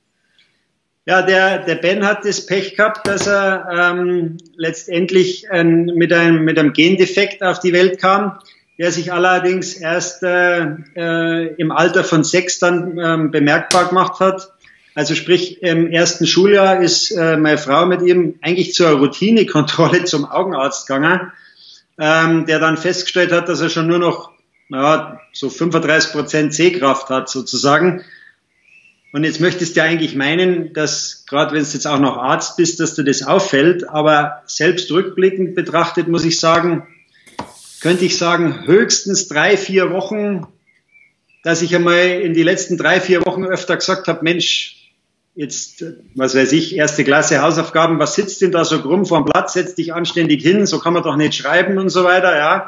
Ja, der, der Ben hat das Pech gehabt, dass er ähm, letztendlich ähm, mit, einem, mit einem Gendefekt auf die Welt kam, der sich allerdings erst äh, äh, im Alter von sechs dann ähm, bemerkbar gemacht hat. Also sprich, im ersten Schuljahr ist äh, meine Frau mit ihm eigentlich zur Routinekontrolle zum Augenarzt gegangen. Ähm, der dann festgestellt hat, dass er schon nur noch ja, so fünfunddreißig Prozent Sehkraft hat sozusagen. Und jetzt möchtest du ja eigentlich meinen, dass gerade wenn du jetzt auch noch Arzt bist, dass dir das auffällt, aber selbst rückblickend betrachtet muss ich sagen, könnte ich sagen, höchstens drei, vier Wochen, dass ich einmal in die letzten drei, vier Wochen öfter gesagt habe, Mensch, jetzt, was weiß ich, erste Klasse Hausaufgaben, was sitzt denn da so krumm vorm Blatt, setz dich anständig hin, so kann man doch nicht schreiben und so weiter, ja.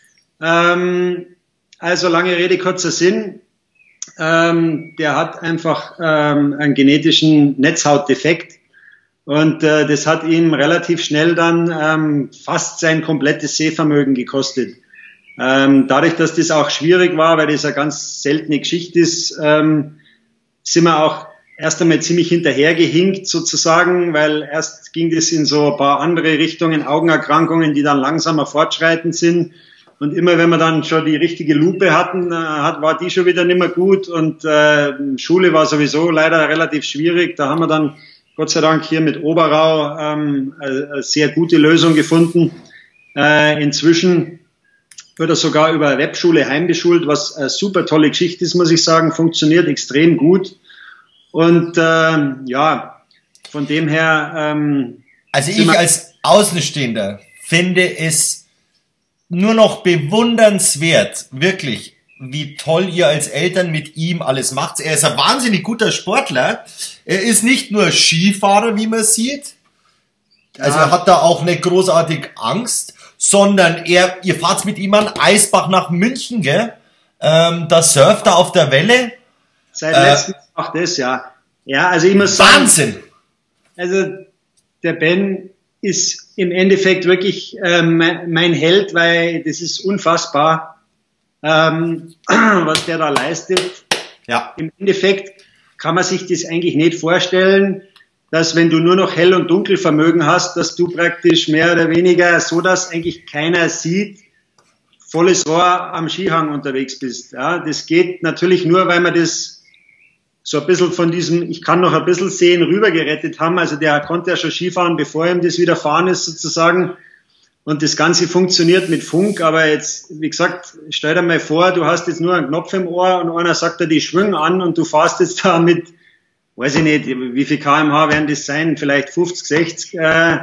Ähm, also lange Rede, kurzer Sinn, ähm, der hat einfach ähm, einen genetischen Netzhautdefekt und äh, das hat ihm relativ schnell dann ähm, fast sein komplettes Sehvermögen gekostet. Ähm, dadurch, dass das auch schwierig war, weil das eine ganz seltene Geschichte ist, ähm, sind wir auch erst einmal ziemlich hinterhergehinkt sozusagen, weil erst ging das in so ein paar andere Richtungen, Augenerkrankungen, die dann langsamer fortschreitend sind. Und immer wenn wir dann schon die richtige Lupe hatten, hat, war die schon wieder nicht mehr gut. Und äh, Schule war sowieso leider relativ schwierig. Da haben wir dann Gott sei Dank hier mit Oberau ähm, eine sehr gute Lösung gefunden. Äh, inzwischen wird er sogar über Webschule heimbeschult, was eine super tolle Geschichte ist, muss ich sagen. Funktioniert extrem gut. Und ähm, ja, von dem her... Ähm, also ich als Außenstehender finde es nur noch bewundernswert, wirklich, wie toll ihr als Eltern mit ihm alles macht. Er ist ein wahnsinnig guter Sportler. Er ist nicht nur Skifahrer, wie man sieht. Also ja. Er hat da auch nicht großartig Angst, sondern er, ihr fahrt mit ihm an Eisbach nach München, gell? Ähm, da surft er auf der Welle. Seit äh, letztem macht das, ja. Ja, also ich muss sagen, Wahnsinn! Also der Ben ist im Endeffekt wirklich ähm, mein Held, weil das ist unfassbar, ähm, was der da leistet. Ja. Im Endeffekt kann man sich das eigentlich nicht vorstellen, dass wenn du nur noch Hell- und Dunkelvermögen hast, dass du praktisch mehr oder weniger, so dass eigentlich keiner sieht, volles Rohr am Skihang unterwegs bist. Ja, das geht natürlich nur, weil man das so ein bisschen von diesem, ich kann noch ein bisschen sehen, rübergerettet haben. Also der konnte ja schon Skifahren, bevor ihm das widerfahren ist sozusagen. Und das Ganze funktioniert mit Funk. Aber jetzt, wie gesagt, stell dir mal vor, du hast jetzt nur einen Knopf im Ohr und einer sagt dir die Schwünge an und du fährst jetzt da mit, weiß ich nicht, wie viel Kilometer pro Stunde werden das sein? Vielleicht fünfzig, sechzig, äh,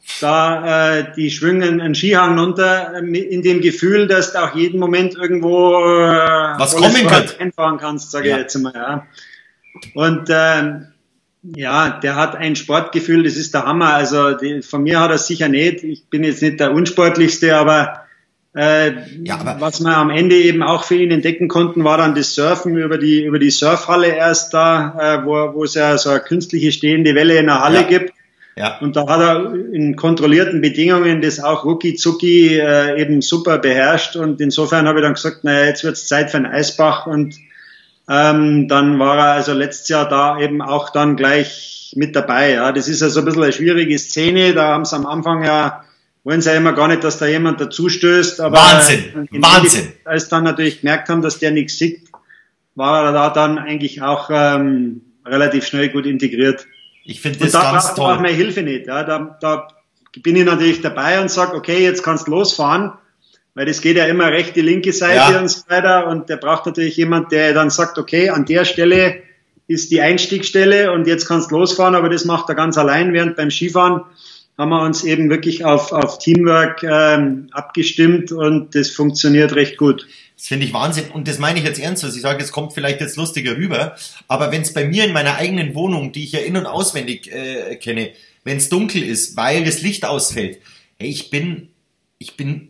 da äh, die Schwünge einen Skihang runter, äh, in dem Gefühl, dass du auch jeden Moment irgendwo äh, was kommen kann, einfahren kannst, sage ja. ich jetzt mal, ja. Und ähm, ja, der hat ein Sportgefühl, das ist der Hammer. Also die, von mir hat er sicher nicht. Ich bin jetzt nicht der Unsportlichste, aber Äh, ja, aber was wir am Ende eben auch für ihn entdecken konnten, war dann das Surfen über die über die Surfhalle erst da, äh, wo, wo es ja so eine künstliche stehende Welle in der Halle ja. gibt. Ja. Und da hat er in kontrollierten Bedingungen das auch rucki zucki äh, eben super beherrscht. Und insofern habe ich dann gesagt, naja, jetzt wird's Zeit für einen Eisbach. Und ähm, dann war er also letztes Jahr da eben auch dann gleich mit dabei. Ja, das ist ja so ein bisschen eine schwierige Szene. Da haben sie am Anfang ja wollen sie ja immer gar nicht, dass da jemand dazustößt. Aber Wahnsinn, Wahnsinn. Ende, als dann natürlich gemerkt haben, dass der nichts sieht, war er da dann eigentlich auch ähm, relativ schnell gut integriert. Ich finde das da ganz toll. Da braucht meine Hilfe nicht. Ja. Da, da bin ich natürlich dabei und sage, okay, jetzt kannst du losfahren, weil das geht ja immer rechte, linke Seite ja. und so weiter. Und der braucht natürlich jemand, der dann sagt, okay, an der Stelle ist die Einstiegsstelle und jetzt kannst du losfahren, aber das macht er ganz allein, während beim Skifahren haben wir uns eben wirklich auf, auf Teamwork ähm, abgestimmt und das funktioniert recht gut. Das finde ich Wahnsinn und das meine ich jetzt ernst, was ich sage, es kommt vielleicht jetzt lustiger rüber, aber wenn es bei mir in meiner eigenen Wohnung, die ich ja in- und auswendig äh, kenne, wenn es dunkel ist, weil das Licht ausfällt, hey, ich bin, ich bin,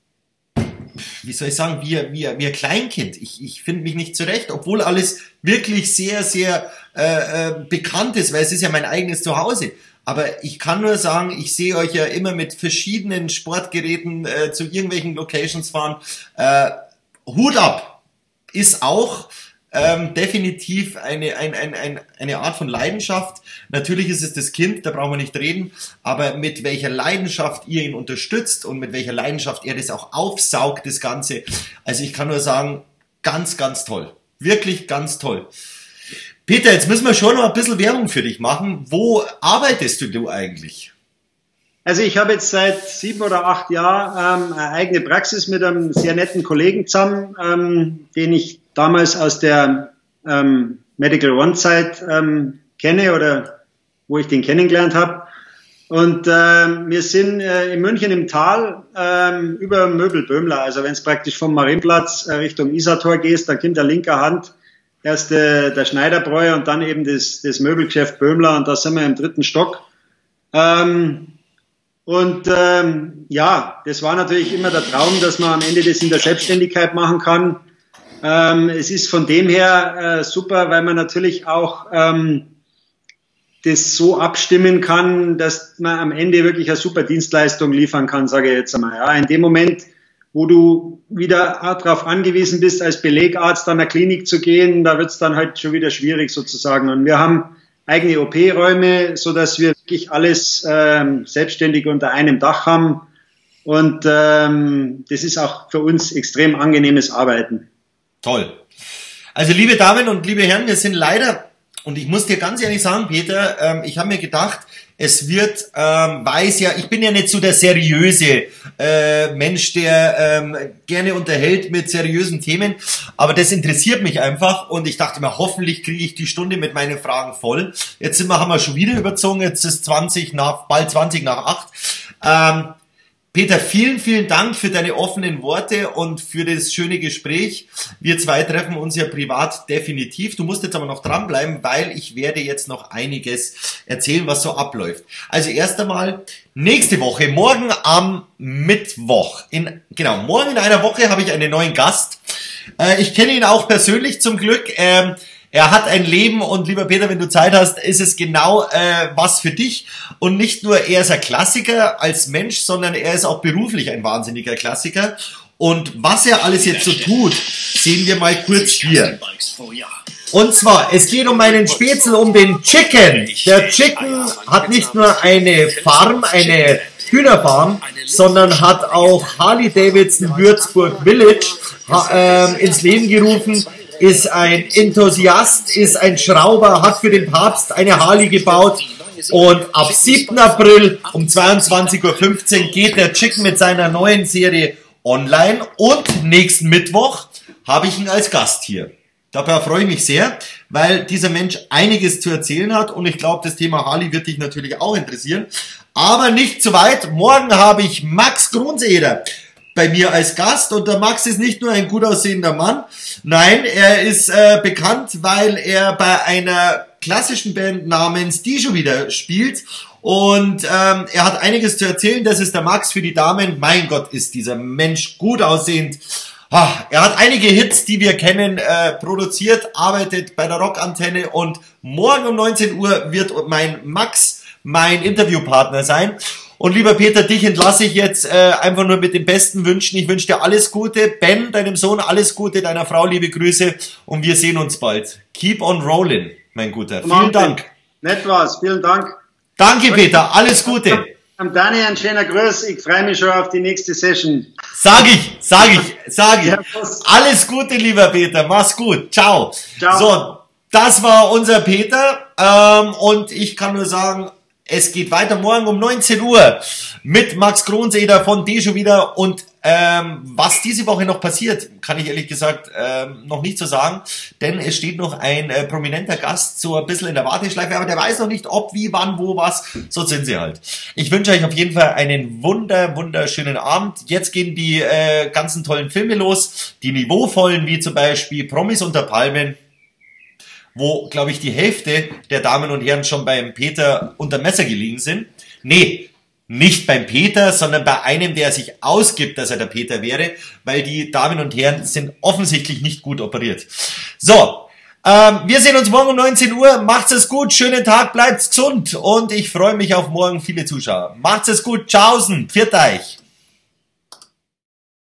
wie soll ich sagen, wie, wie, wie ein Kleinkind. Ich, ich finde mich nicht zurecht, obwohl alles wirklich sehr, sehr äh, äh, bekannt ist, weil es ist ja mein eigenes Zuhause. Aber ich kann nur sagen, ich sehe euch ja immer mit verschiedenen Sportgeräten äh, zu irgendwelchen Locations fahren. Äh, Hut ab! Ist auch ähm, definitiv eine, ein, ein, ein, eine Art von Leidenschaft. Natürlich ist es das Kind, da brauchen wir nicht reden. Aber mit welcher Leidenschaft ihr ihn unterstützt und mit welcher Leidenschaft er das auch aufsaugt, das Ganze. Also ich kann nur sagen, ganz, ganz toll. Wirklich ganz toll. Peter, jetzt müssen wir schon noch ein bisschen Werbung für dich machen. Wo arbeitest du, du eigentlich? Also ich habe jetzt seit sieben oder acht Jahren ähm, eine eigene Praxis mit einem sehr netten Kollegen zusammen, ähm, den ich damals aus der ähm, Medical One-Zeit ähm, kenne oder wo ich den kennengelernt habe. Und äh, wir sind äh, in München im Tal äh, über Möbelböhmler. Also wenn es praktisch vom Marienplatz äh, Richtung Isartor gehst, dann kommt der linker Hand erst äh, der Schneiderbräu und dann eben das, das Möbelgeschäft Böhmler und da sind wir im dritten Stock. Ähm, und ähm, ja, das war natürlich immer der Traum, dass man am Ende das in der Selbstständigkeit machen kann. Ähm, es ist von dem her äh, super, weil man natürlich auch ähm, das so abstimmen kann, dass man am Ende wirklich eine super Dienstleistung liefern kann, sage ich jetzt einmal. Ja, in dem Moment, wo du wieder darauf angewiesen bist, als Belegarzt an der Klinik zu gehen, da wird es dann halt schon wieder schwierig sozusagen. Und wir haben eigene O P-Räume, so dass wir wirklich alles ähm, selbstständig unter einem Dach haben. Und ähm, das ist auch für uns extrem angenehmes Arbeiten. Toll. Also liebe Damen und liebe Herren, wir sind leider, und ich muss dir ganz ehrlich sagen, Peter, ähm, ich habe mir gedacht, es wird, ähm, weiß ja, ich bin ja nicht so der seriöse äh, Mensch, der ähm, gerne unterhält mit seriösen Themen, aber das interessiert mich einfach und ich dachte mir, hoffentlich kriege ich die Stunde mit meinen Fragen voll. Jetzt sind wir, haben wir schon wieder überzogen, jetzt ist zwanzig nach, bald zwanzig nach acht. Ähm, Peter, vielen, vielen Dank für deine offenen Worte und für das schöne Gespräch. Wir zwei treffen uns ja privat definitiv. Du musst jetzt aber noch dranbleiben, weil ich werde jetzt noch einiges erzählen, was so abläuft. Also erst einmal, nächste Woche, morgen am Mittwoch, in, genau, morgen in einer Woche habe ich einen neuen Gast. Äh, ich kenne ihn auch persönlich zum Glück. Ähm, Er hat ein Leben und lieber Peter, wenn du Zeit hast, ist es genau äh, was für dich. Und nicht nur er ist ein Klassiker als Mensch, sondern er ist auch beruflich ein wahnsinniger Klassiker. Und was er alles jetzt so tut, sehen wir mal kurz hier. Und zwar, es geht um meinen Spätzl, um den Chicken. Der Chicken hat nicht nur eine Farm, eine Hühnerfarm, sondern hat auch Harley Davidson Würzburg Village äh, ins Leben gerufen. Ist ein Enthusiast, ist ein Schrauber, hat für den Papst eine Harley gebaut und ab siebten April um zweiundzwanzig Uhr fünfzehn geht der Chicken mit seiner neuen Serie online und nächsten Mittwoch habe ich ihn als Gast hier. Dabei freue ich mich sehr, weil dieser Mensch einiges zu erzählen hat und ich glaube, das Thema Harley wird dich natürlich auch interessieren. Aber nicht zu weit, morgen habe ich Max Grunzeder bei mir als Gast und der Max ist nicht nur ein gut aussehender Mann, nein, er ist äh, bekannt, weil er bei einer klassischen Band namens Die schon wieder spielt. Und ähm, er hat einiges zu erzählen. Das ist der Max für die Damen. Mein Gott, ist dieser Mensch gut aussehend. Ah, er hat einige Hits, die wir kennen, äh, produziert, arbeitet bei der Rockantenne und morgen um neunzehn Uhr wird mein Max mein Interviewpartner sein. Und lieber Peter, dich entlasse ich jetzt äh, einfach nur mit den besten Wünschen. Ich wünsche dir alles Gute. Ben, deinem Sohn, alles Gute. Deiner Frau liebe Grüße. Und wir sehen uns bald. Keep on rolling, mein Guter. Vielen Dank. Nett war's. Vielen Dank. Danke, Peter. Alles Gute. Am Dani ein schöner Gruß. Ich freue mich schon auf die nächste Session. Sag ich, sag ich, sag ich. Alles Gute, lieber Peter. Mach's gut. Ciao. Ciao. So, das war unser Peter. Ähm, und ich kann nur sagen, es geht weiter morgen um neunzehn Uhr mit Max Kronzeder von D schon wieder. Und ähm, was diese Woche noch passiert, kann ich ehrlich gesagt ähm, noch nicht so sagen. Denn es steht noch ein äh, prominenter Gast so ein bisschen in der Warteschleife. Aber der weiß noch nicht, ob, wie, wann, wo, was. So sind sie halt. Ich wünsche euch auf jeden Fall einen wunder, wunderschönen Abend. Jetzt gehen die äh, ganzen tollen Filme los. Die niveauvollen, wie zum Beispiel Promis unter Palmen, wo, glaube ich, die Hälfte der Damen und Herren schon beim Peter unter Messer gelegen sind. Nee, nicht beim Peter, sondern bei einem, der sich ausgibt, dass er der Peter wäre, weil die Damen und Herren sind offensichtlich nicht gut operiert. So, ähm, wir sehen uns morgen um neunzehn Uhr. Macht's es gut, schönen Tag, bleibt's gesund und ich freue mich auf morgen viele Zuschauer. Macht's es gut, tschaußen, pfiat euch.